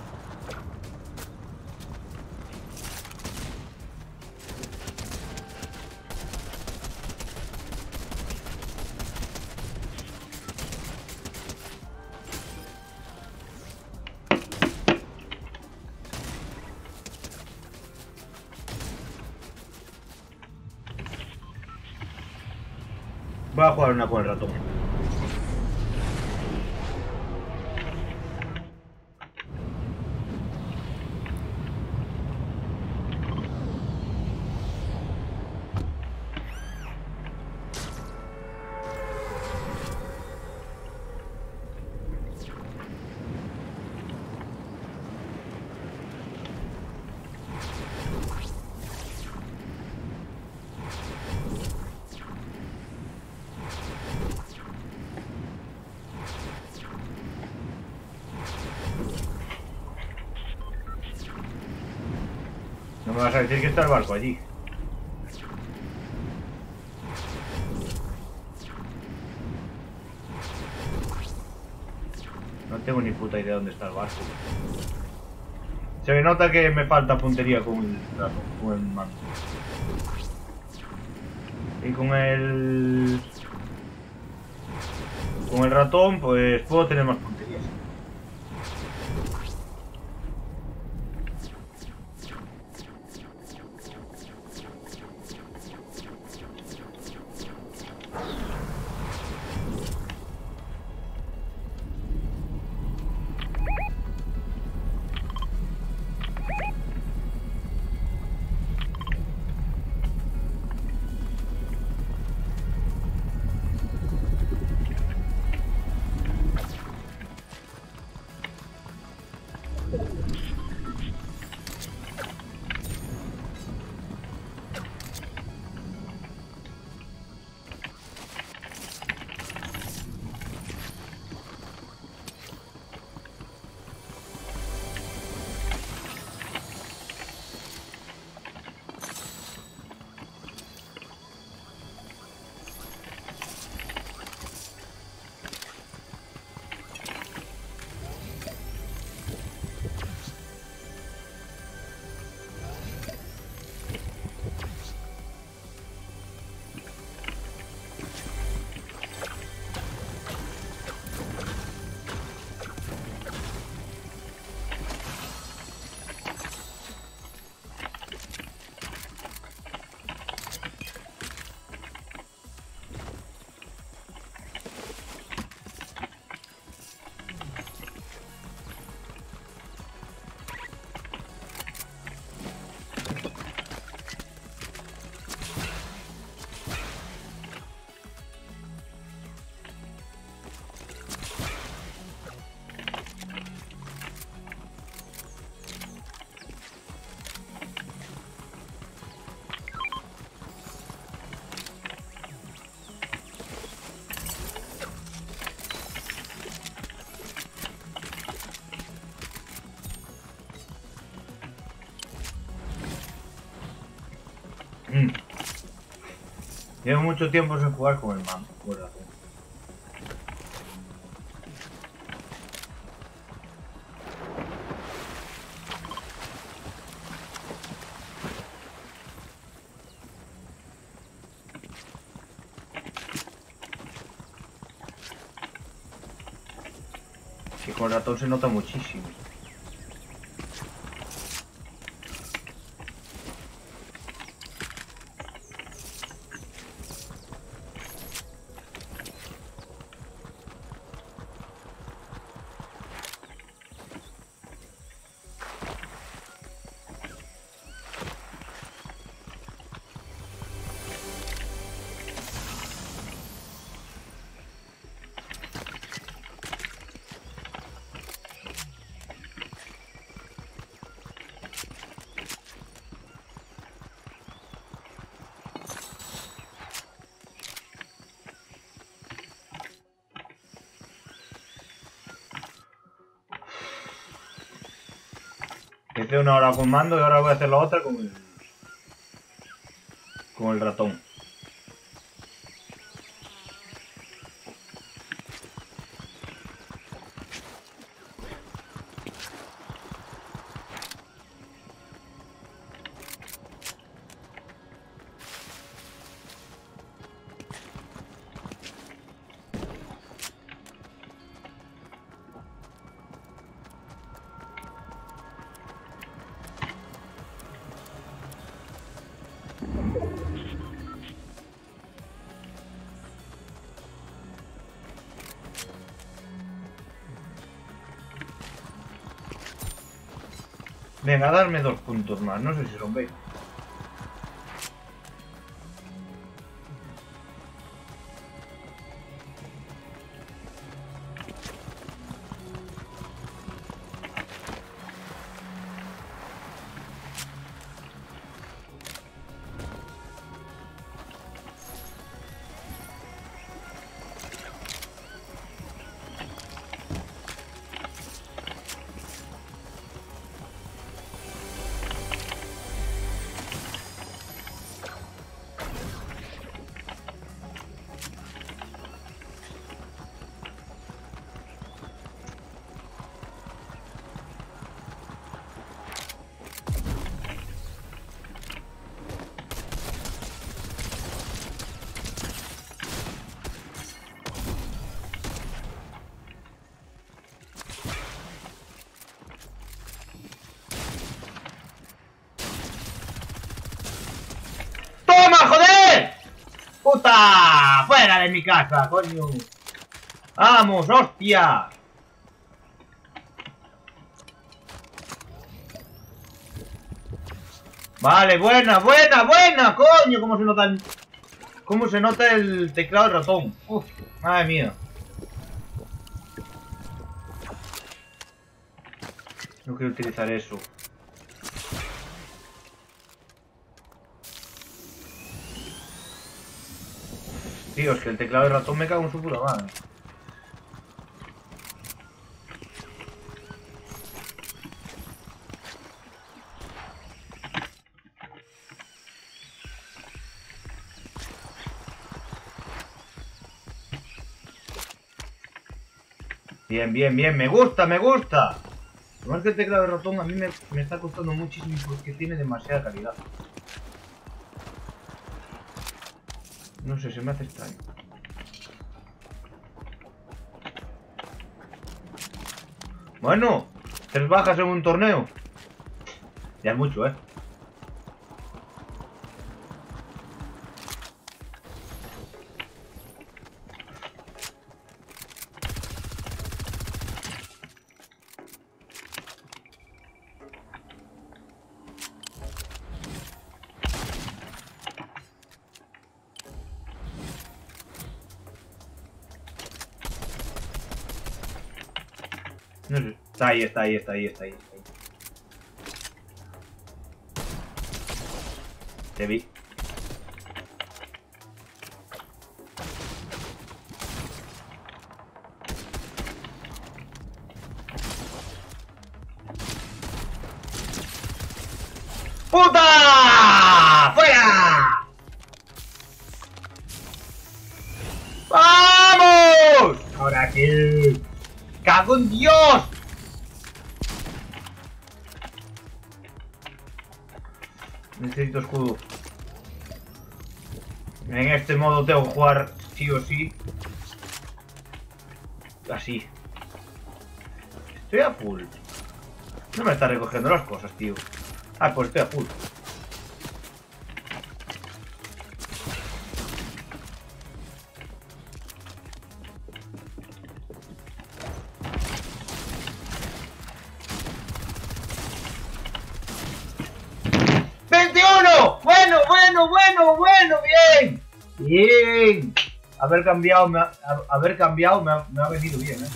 Voy a jugar una con el ratón. No me vas a decir que está el barco allí. No tengo ni puta idea dónde está el barco. Se me nota que me falta puntería con el ratón, con el mando. Y con el... Con el ratón, pues puedo tener más punterías. Mm. Llevo mucho tiempo sin jugar con el mando, por razón. Que con el ratón se nota muchísimo. Hice una hora con mando y ahora voy a hacer la otra con el, con el ratón. Venga, darme dos puntos más, no sé si son veinte. ¡Puta! ¡Fuera de mi casa, coño! ¡Vamos, hostia! Vale, buena, buena, buena, coño. ¿Cómo se nota el... ¿Cómo se nota el teclado del ratón? Uf, madre mía. No quiero utilizar eso. Tío, es que el teclado del ratón me cago en su puta madre. Bien, bien, bien, me gusta, me gusta. Lo más que el teclado de ratón a mí me, me está costando muchísimo porque tiene demasiada calidad. No sé, se me hace extraño. Bueno, tres bajas en un torneo. Ya es mucho, ¿eh? No sé. Está ahí, está ahí, está ahí, está ahí, está ahí. Te vi. ¡Puta! ¡Fuera! ¡Vamos! Ahora sí. ¡Cago en Dios! Necesito escudo. En este modo tengo que jugar sí o sí. Así. Estoy a full. No me está recogiendo las cosas, tío. Ah, pues estoy a full. ¡veintiuno! Bueno, bueno, bueno, bueno, bien. Bien. Haber cambiado, me ha, haber cambiado me ha, me ha venido bien, ¿eh?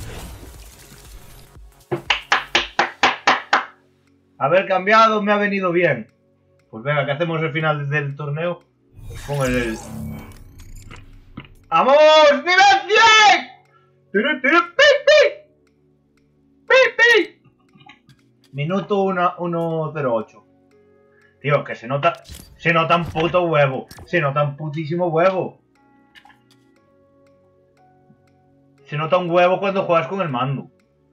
Haber cambiado me ha venido bien. Pues venga, que hacemos el final del torneo con el... ¡Vamos! ¡Nivel cien! ¡Turu, turu, pi, pi! ¡Pi, pi! Minuto uno cero ocho. Tío, que se nota... Se nota un puto huevo. Se nota un putísimo huevo. Se nota un huevo cuando juegas con el mando.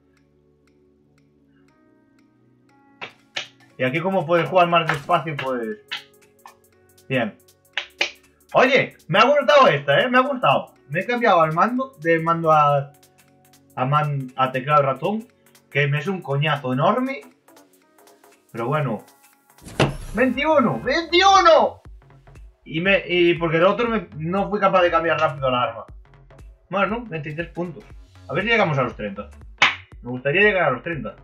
Y aquí como puedes jugar más despacio, pues... Bien. Oye, me ha gustado esta, ¿eh? Me ha gustado. Me he cambiado al mando, de mando a... A, man, a teclado y ratón. Que me es un coñazo enorme. Pero bueno. ¡veintiuno! ¡veintiuno! Y me... Y porque el otro me, no fui capaz de cambiar rápido la arma. Bueno, veintitrés puntos. A ver si llegamos a los treinta. Me gustaría llegar a los treinta.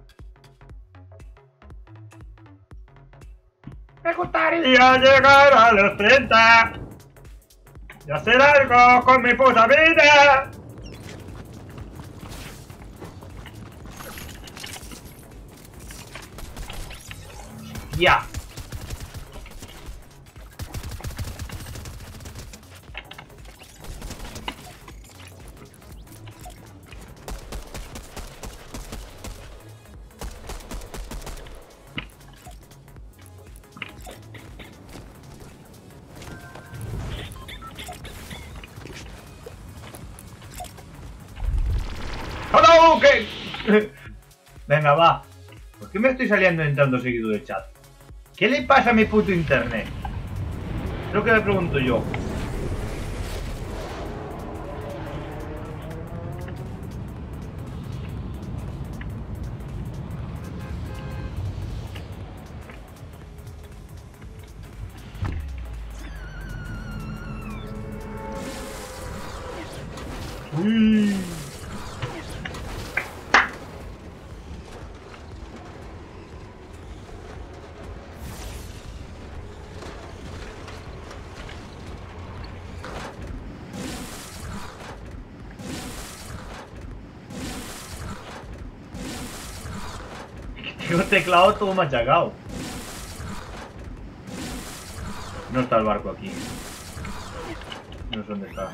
Me gustaría llegar a los treinta y hacer algo con mi puta vida. Ya. ¿Qué? Venga, va. ¿Por qué me estoy saliendo y entrando seguido de chat? ¿Qué le pasa a mi puto internet? Es lo que me pregunto yo. Uy. Tengo teclado todo machacado. No está el barco aquí. No sé dónde está.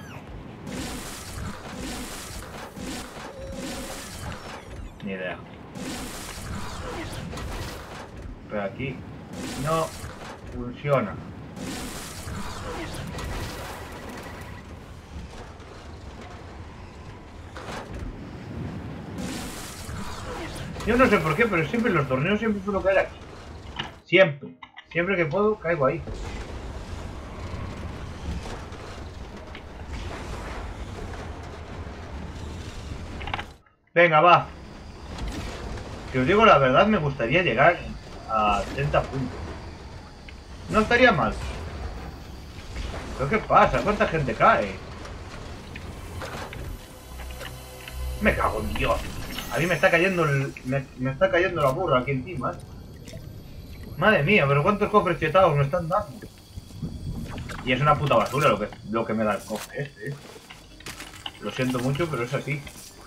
Ni idea. Pero aquí no funciona. Yo no sé por qué, pero siempre en los torneos siempre suelo caer aquí. Siempre. Siempre que puedo, caigo ahí. Venga, va. Si os digo la verdad, me gustaría llegar a treinta puntos. No estaría mal. ¿Pero qué pasa? ¿Cuánta gente cae? Me cago en Dios. A mí me está cayendo el... Me, me está cayendo la burra aquí encima, ¿eh? Madre mía, pero cuántos cofres chetados me están dando. Y es una puta basura lo que, lo que me da el cofre este, ¿eh? Lo siento mucho, pero es así.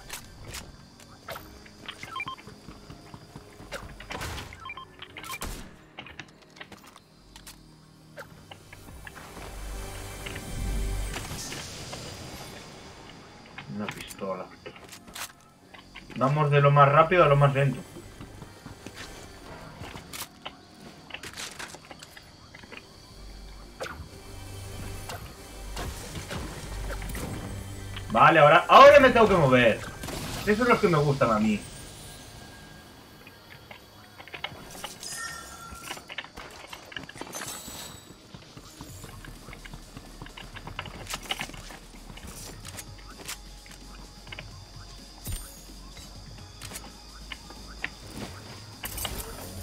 Una pistola. Vamos de lo más rápido a lo más lento. Vale, ahora, ahora me tengo que mover. Eso es lo que me gustan a mí.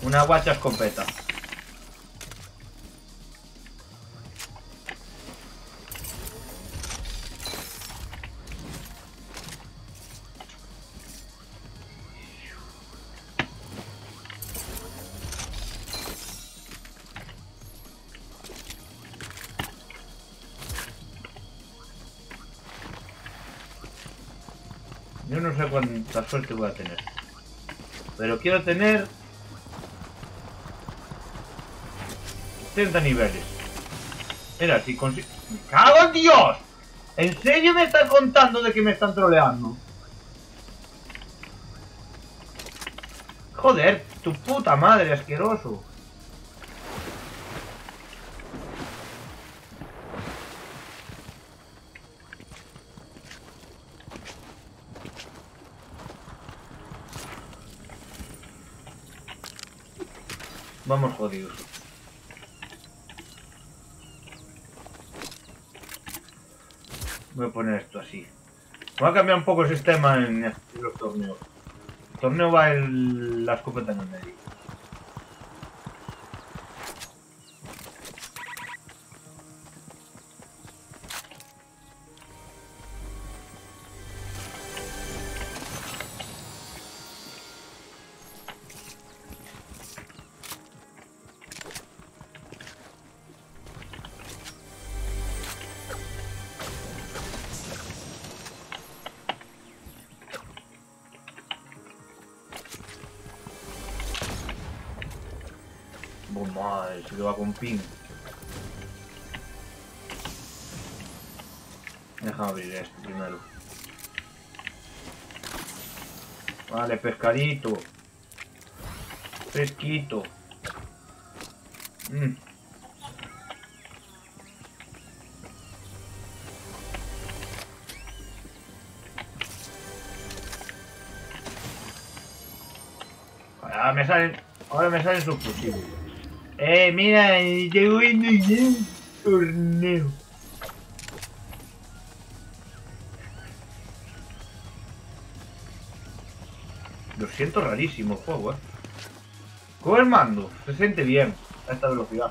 Una guacha escopeta. Yo no sé cuánta suerte voy a tener. Pero quiero tener treinta niveles. Mira, si consigo... ¡Me cago en Dios! ¿En serio me estás contando de que me están troleando? Joder, tu puta madre, asqueroso. Vamos jodidos. Voy a poner esto así. Voy a cambiar un poco el sistema en, en los torneos. El torneo va el, la escopeta en el medio. Oh, madre, se lo va con pin. Déjame abrir esto primero. Vale, pescadito. Pesquito. Mm. Ahora me salen. Ahora me salen sus fusibles. Eh, mira, llegó el torneo. Lo siento rarísimo el juego, eh. Con el mando, se siente bien a esta velocidad.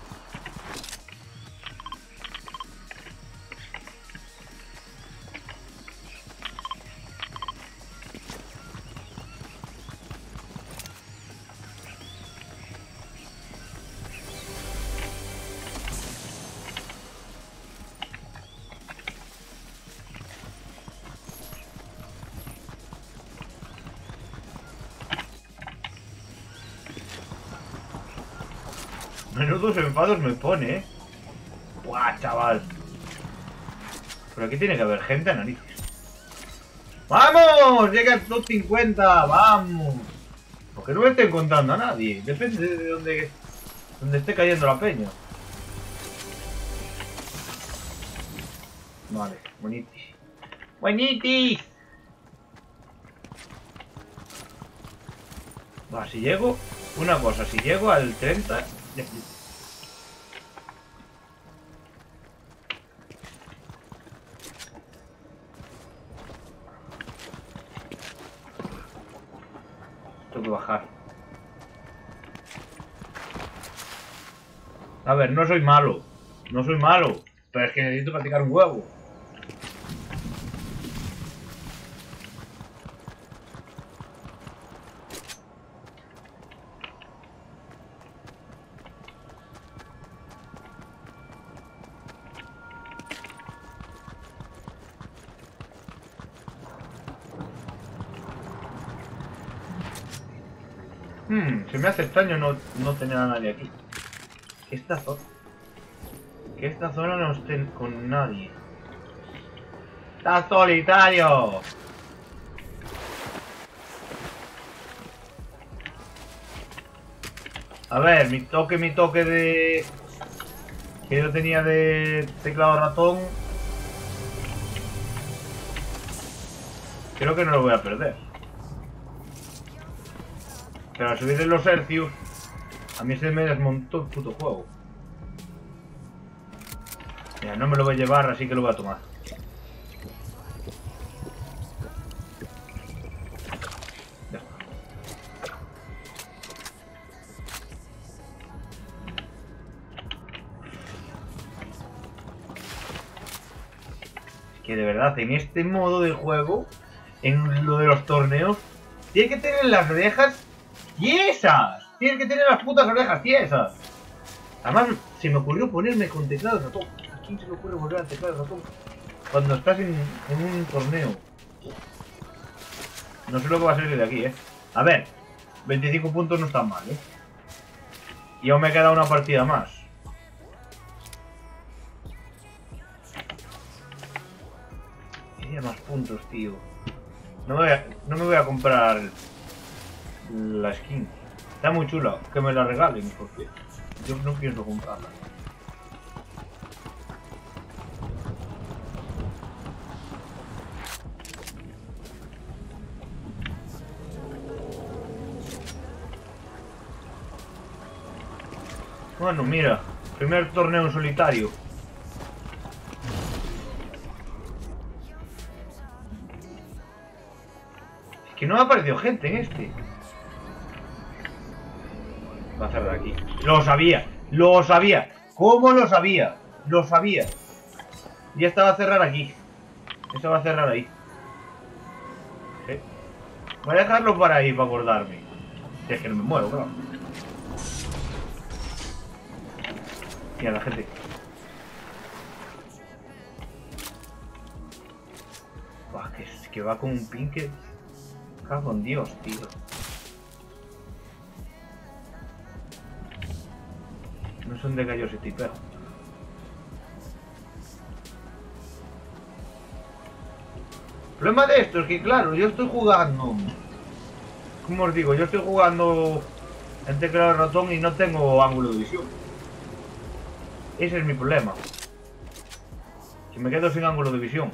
Menudos enfados me pone, eh. Buah, chaval. Pero aquí tiene que haber gente a narices. ¡Vamos! Llega el top cincuenta, vamos. Porque no me estoy encontrando a nadie. Depende de donde, donde esté cayendo la peña. Vale, bonitis. ¡Bonitis! Va, si llego... Una cosa, si llego al treinta... Ya flipo. Tengo que bajar. A ver, no soy malo. No soy malo. Pero es que necesito practicar un huevo. Hmm, se me hace extraño no, no tener a nadie aquí. Que esta zona... Que esta zona no esté con nadie. ¡Está solitario! A ver, mi toque, mi toque de... Que yo tenía de teclado ratón... Creo que no lo voy a perder. Pero al subir de los hercios, a mí se me desmontó el puto juego. Mira, no me lo voy a llevar, así que lo voy a tomar. Ya está. que de verdad en este modo de juego, en lo de los torneos, tienes que tener las orejas tiesas. Tienes que tener las putas orejas tiesas. Además, se me ocurrió ponerme con teclado de ratón. ¿A quién se le ocurre volver al teclado de ratón cuando estás en, en un torneo? No sé lo que va a salir de aquí, eh. A ver, veinticinco puntos no están mal, eh. Y aún me queda una partida más. Quería más puntos, tío. No me, voy a, no me voy a comprar la skin. Está muy chula, que me la regalen, porque yo no pienso comprarla. Bueno, mira, primer torneo en solitario. Es que no me ha aparecido gente en este. Va a cerrar aquí. Lo sabía, lo sabía. ¿Cómo lo sabía? Lo sabía. Ya estaba a cerrar aquí. Esta va a cerrar ahí. ¿Sí? Voy a dejarlo para ahí, para acordarme. Si es que no me muero, claro. Mira la gente. Buah, que, que va con un pin que... Cago en Dios, tío. No sé dónde cayó ese tipeo. El problema de esto es que, claro, yo estoy jugando... Como os digo, yo estoy jugando en teclado de ratón y no tengo ángulo de visión. Ese es mi problema. Que me quedo sin ángulo de visión.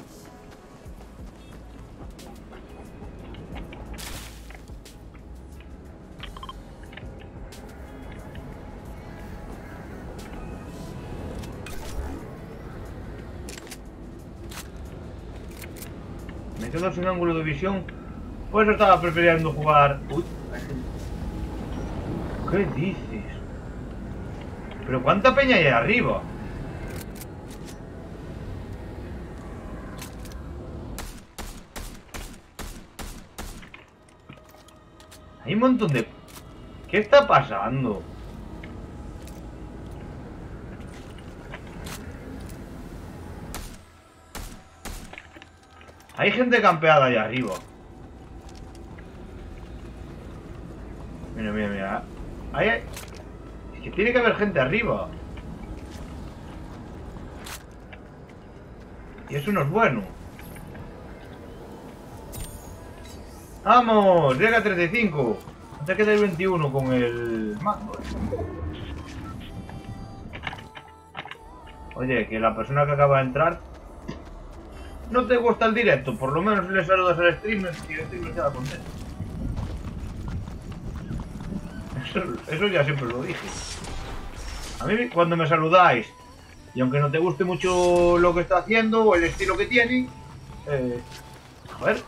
Me quedo sin ángulo de visión. Por eso estaba prefiriendo jugar... Uy. ¿Qué dices? ¿Pero cuánta peña hay arriba? Hay un montón de... ¿Qué está pasando? Hay gente campeada allá arriba. Mira, mira, mira. Ahí hay... Es que tiene que haber gente arriba. Y eso no es bueno. ¡Vamos! Llega a treinta y cinco. Hasta que del veintiuno con el mando. Oye, que la persona que acaba de entrar no te gusta el directo. Por lo menos le saludas al streamer y el streamer queda contento. Eso, eso ya siempre lo dije. A mí cuando me saludáis y aunque no te guste mucho lo que está haciendo o el estilo que tiene, eh, a ver,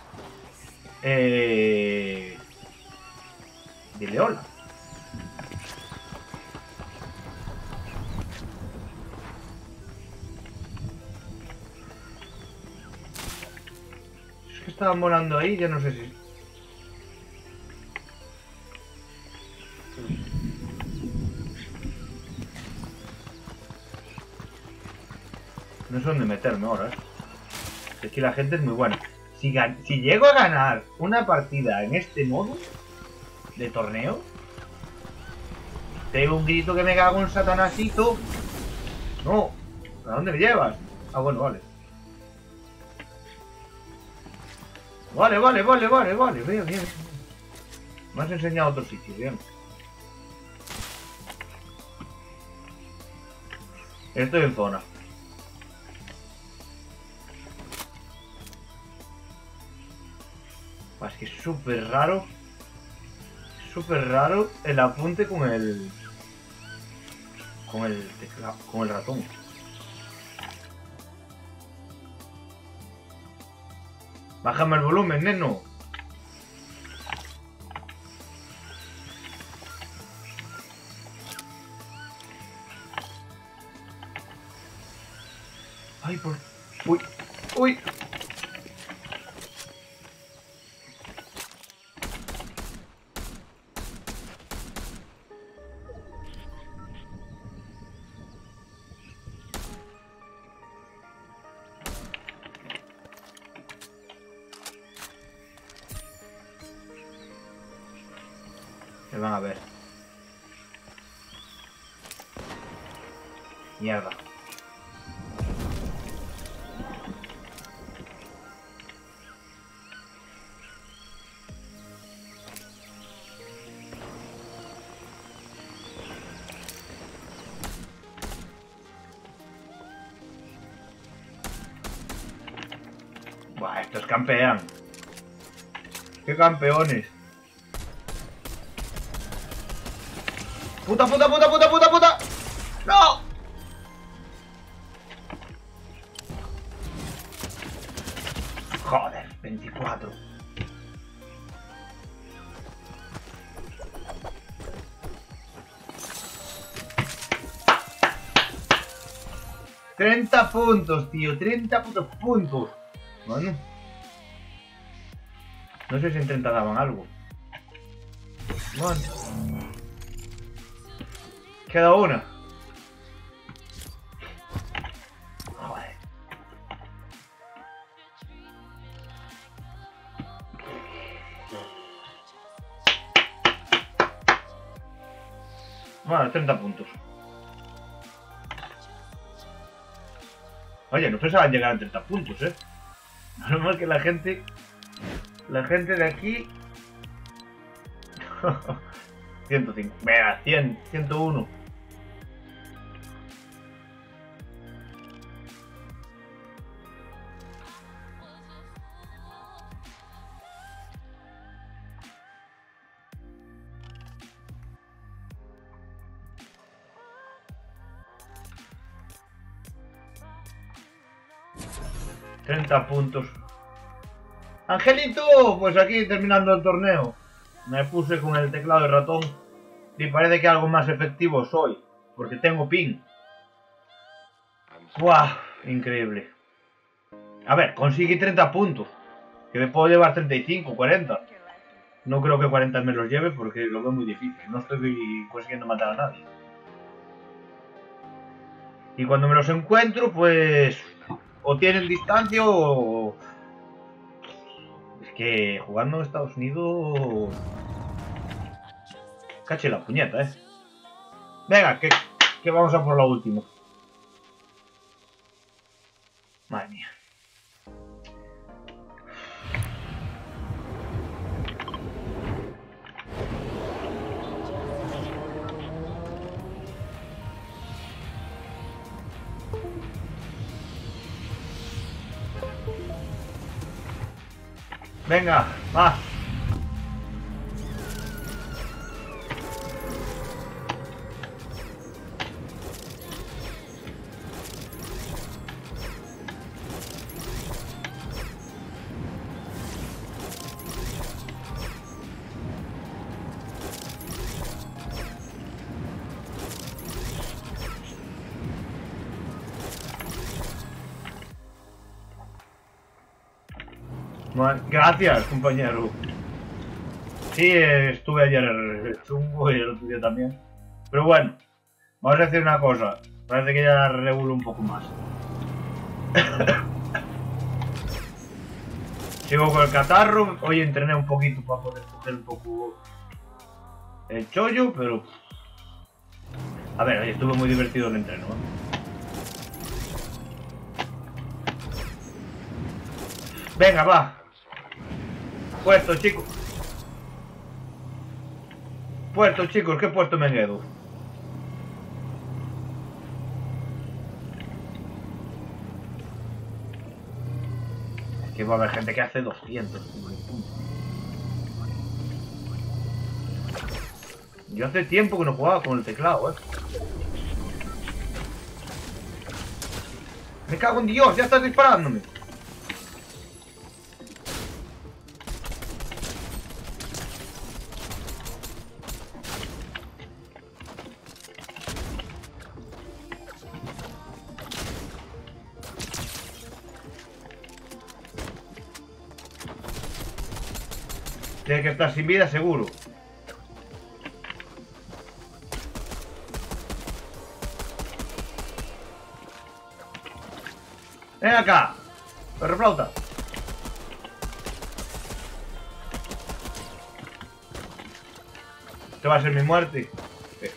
eh, dile hola. Es que estaban volando ahí, ya no sé si... No sé dónde meterme ahora, ¿eh? Es que la gente es muy buena. Si, si llego a ganar una partida en este modo de torneo, tengo un grito que me cago en satanásito. No, ¿a dónde me llevas? Ah, bueno, vale. Vale, vale, vale, vale, vale. Bien, bien. Me has enseñado otro sitio, bien. Estoy en zona. Es que es súper raro. Súper raro el apunte con el... Con el teclado, con el ratón. Bájame el volumen, neno. Ay, por... Uy. Uy. Me van a ver. Mierda. Buah, estos campean. ¡Qué campeones! ¡Puta, puta, puta, puta, puta, puta! ¡No! Joder, veinticuatro. treinta puntos, tío, treinta putos puntos. Bueno. No sé si en treinta daban algo. Bueno. Queda una. Joder. Bueno, treinta puntos. Oye, no pensaban llegar a treinta puntos, ¿eh? Normal que la gente... La gente de aquí... ciento cinco. Venga, cien, ciento uno. treinta puntos. ¡Angelito! Pues aquí terminando el torneo. Me puse con el teclado y ratón y parece que algo más efectivo soy, porque tengo ping. ¡Buah! Increíble. A ver, conseguí treinta puntos. Que me puedo llevar treinta y cinco, cuarenta. No creo que cuarenta me los lleve porque lo veo muy difícil. No estoy consiguiendo matar a nadie. Y cuando me los encuentro, pues... O tienen distancia o... Es que jugando en Estados Unidos... Cache la puñeta, eh. Venga, que, que vamos a por la última. Madre mía. Venga, va. Gracias, compañero. Sí, estuve ayer chungo y el otro día también. Pero bueno, vamos a decir una cosa. Parece que ya regulo un poco más. Sigo con el catarro. Hoy entrené un poquito para poder coger un poco el chollo, pero... A ver, hoy estuvo muy divertido el entreno, ¿eh? Venga, va. Puesto, chicos. Puesto, chicos. ¿Qué puesto me quedo? Es que va a haber gente que hace doscientos. Yo hace tiempo que no jugaba con el teclado, eh. Me cago en Dios, ya estás disparándome. Tiene que estar sin vida seguro. Ven acá, perro flauta. Esto va a ser mi muerte. Sí.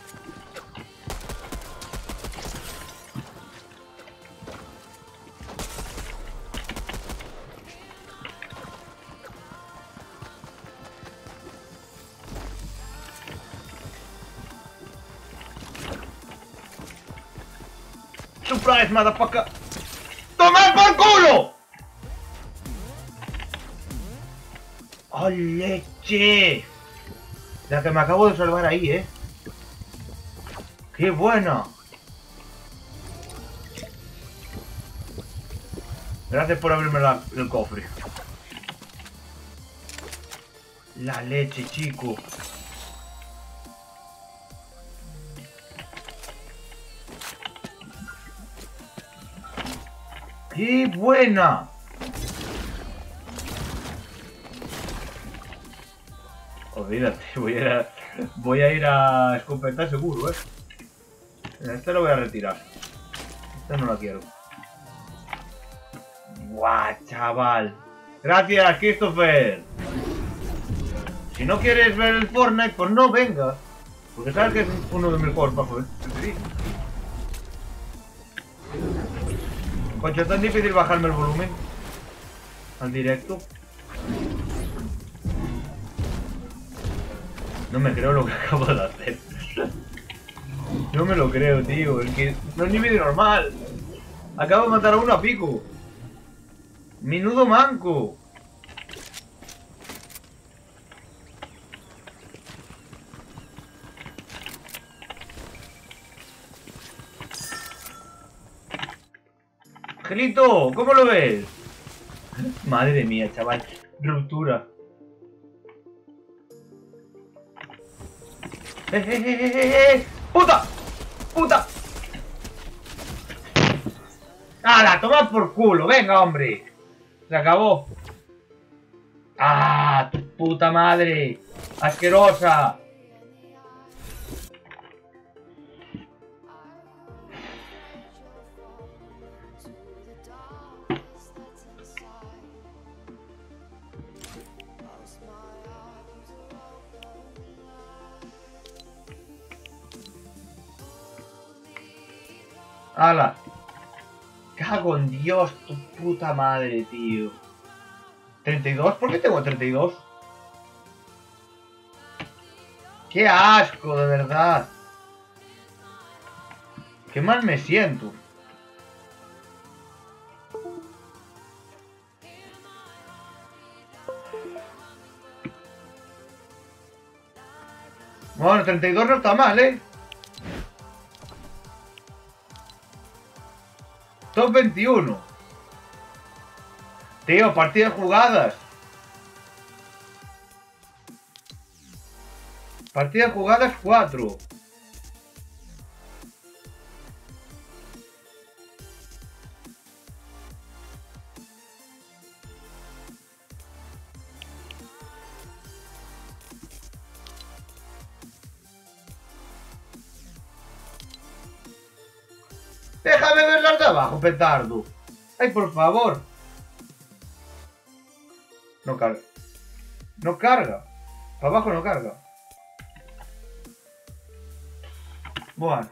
Surprise, motherfucker. ¡Tomad por culo! ¡Oh, leche! La que me acabo de salvar ahí, ¿eh? ¡Qué buena! Gracias por abrirme la, el cofre. La leche, chico. ¡Qué buena! Olvídate, voy a ir a, voy a, ir a escopetar seguro, ¿eh? Este lo voy a retirar. Este no lo quiero. ¡Guau, chaval! ¡Gracias, Christopher! Si no quieres ver el Fortnite, pues no vengas. Porque sabes que es uno de mis juegos bajo, ¿eh? Sí. Coño, es tan difícil bajarme el volumen al directo. No me creo lo que acabo de hacer. No me lo creo, tío. Es que no es ni vídeo normal. Acabo de matar a uno a pico. Menudo manco. Angelito, ¿cómo lo ves? Madre mía, chaval. Ruptura. ¡Eh, eh, eh, eh, eh! ¡Puta! ¡Puta! ¡Hala! ¡Toma por culo! ¡Venga, hombre! Se acabó. ¡Ah! ¡Tu puta madre! ¡Asquerosa! ¡Hala! Cago en Dios, tu puta madre, tío. ¿treinta y dos? ¿Por qué tengo treinta y dos? ¡Qué asco, de verdad! ¡Qué mal me siento! Bueno, treinta y dos no está mal, ¿eh? Top veintiuno. Tío, partida de jugadas. Partida de jugadas cuatro. Déjame ver las de abajo, petardo. Ay, por favor. No carga. No carga. Para abajo no carga. Bueno.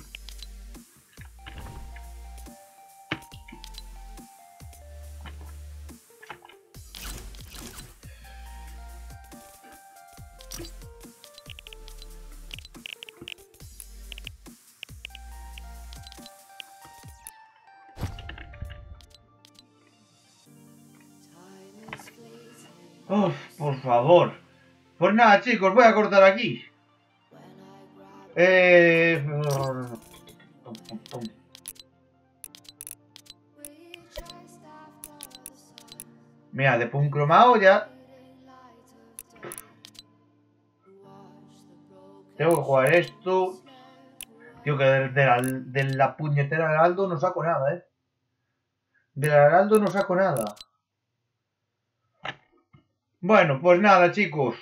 Uf, por favor. Pues nada, chicos, voy a cortar aquí. Eh... Mira, de punk cromado ya. Tengo que jugar esto. Tío, que de, de, la, de la puñetera Heraldo no saco nada, eh. De la Heraldo no saco nada. Bueno, pues nada, chicos.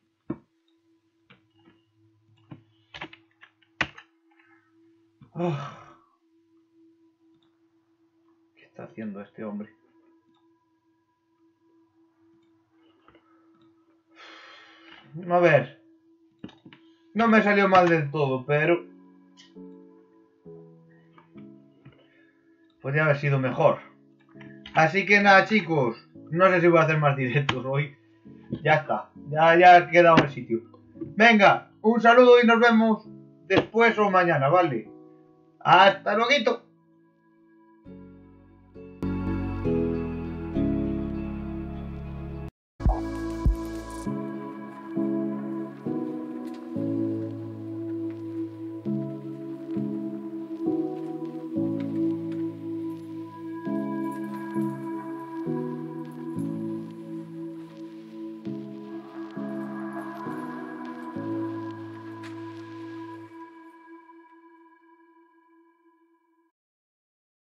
Oh. ¿Qué está haciendo este hombre? A ver. No me salió mal del todo, pero... podría haber sido mejor. Así que nada, chicos. No sé si voy a hacer más directos hoy. Ya está. Ya, ya he quedado en el sitio. Venga, un saludo y nos vemos después o mañana, ¿vale? Hasta luego.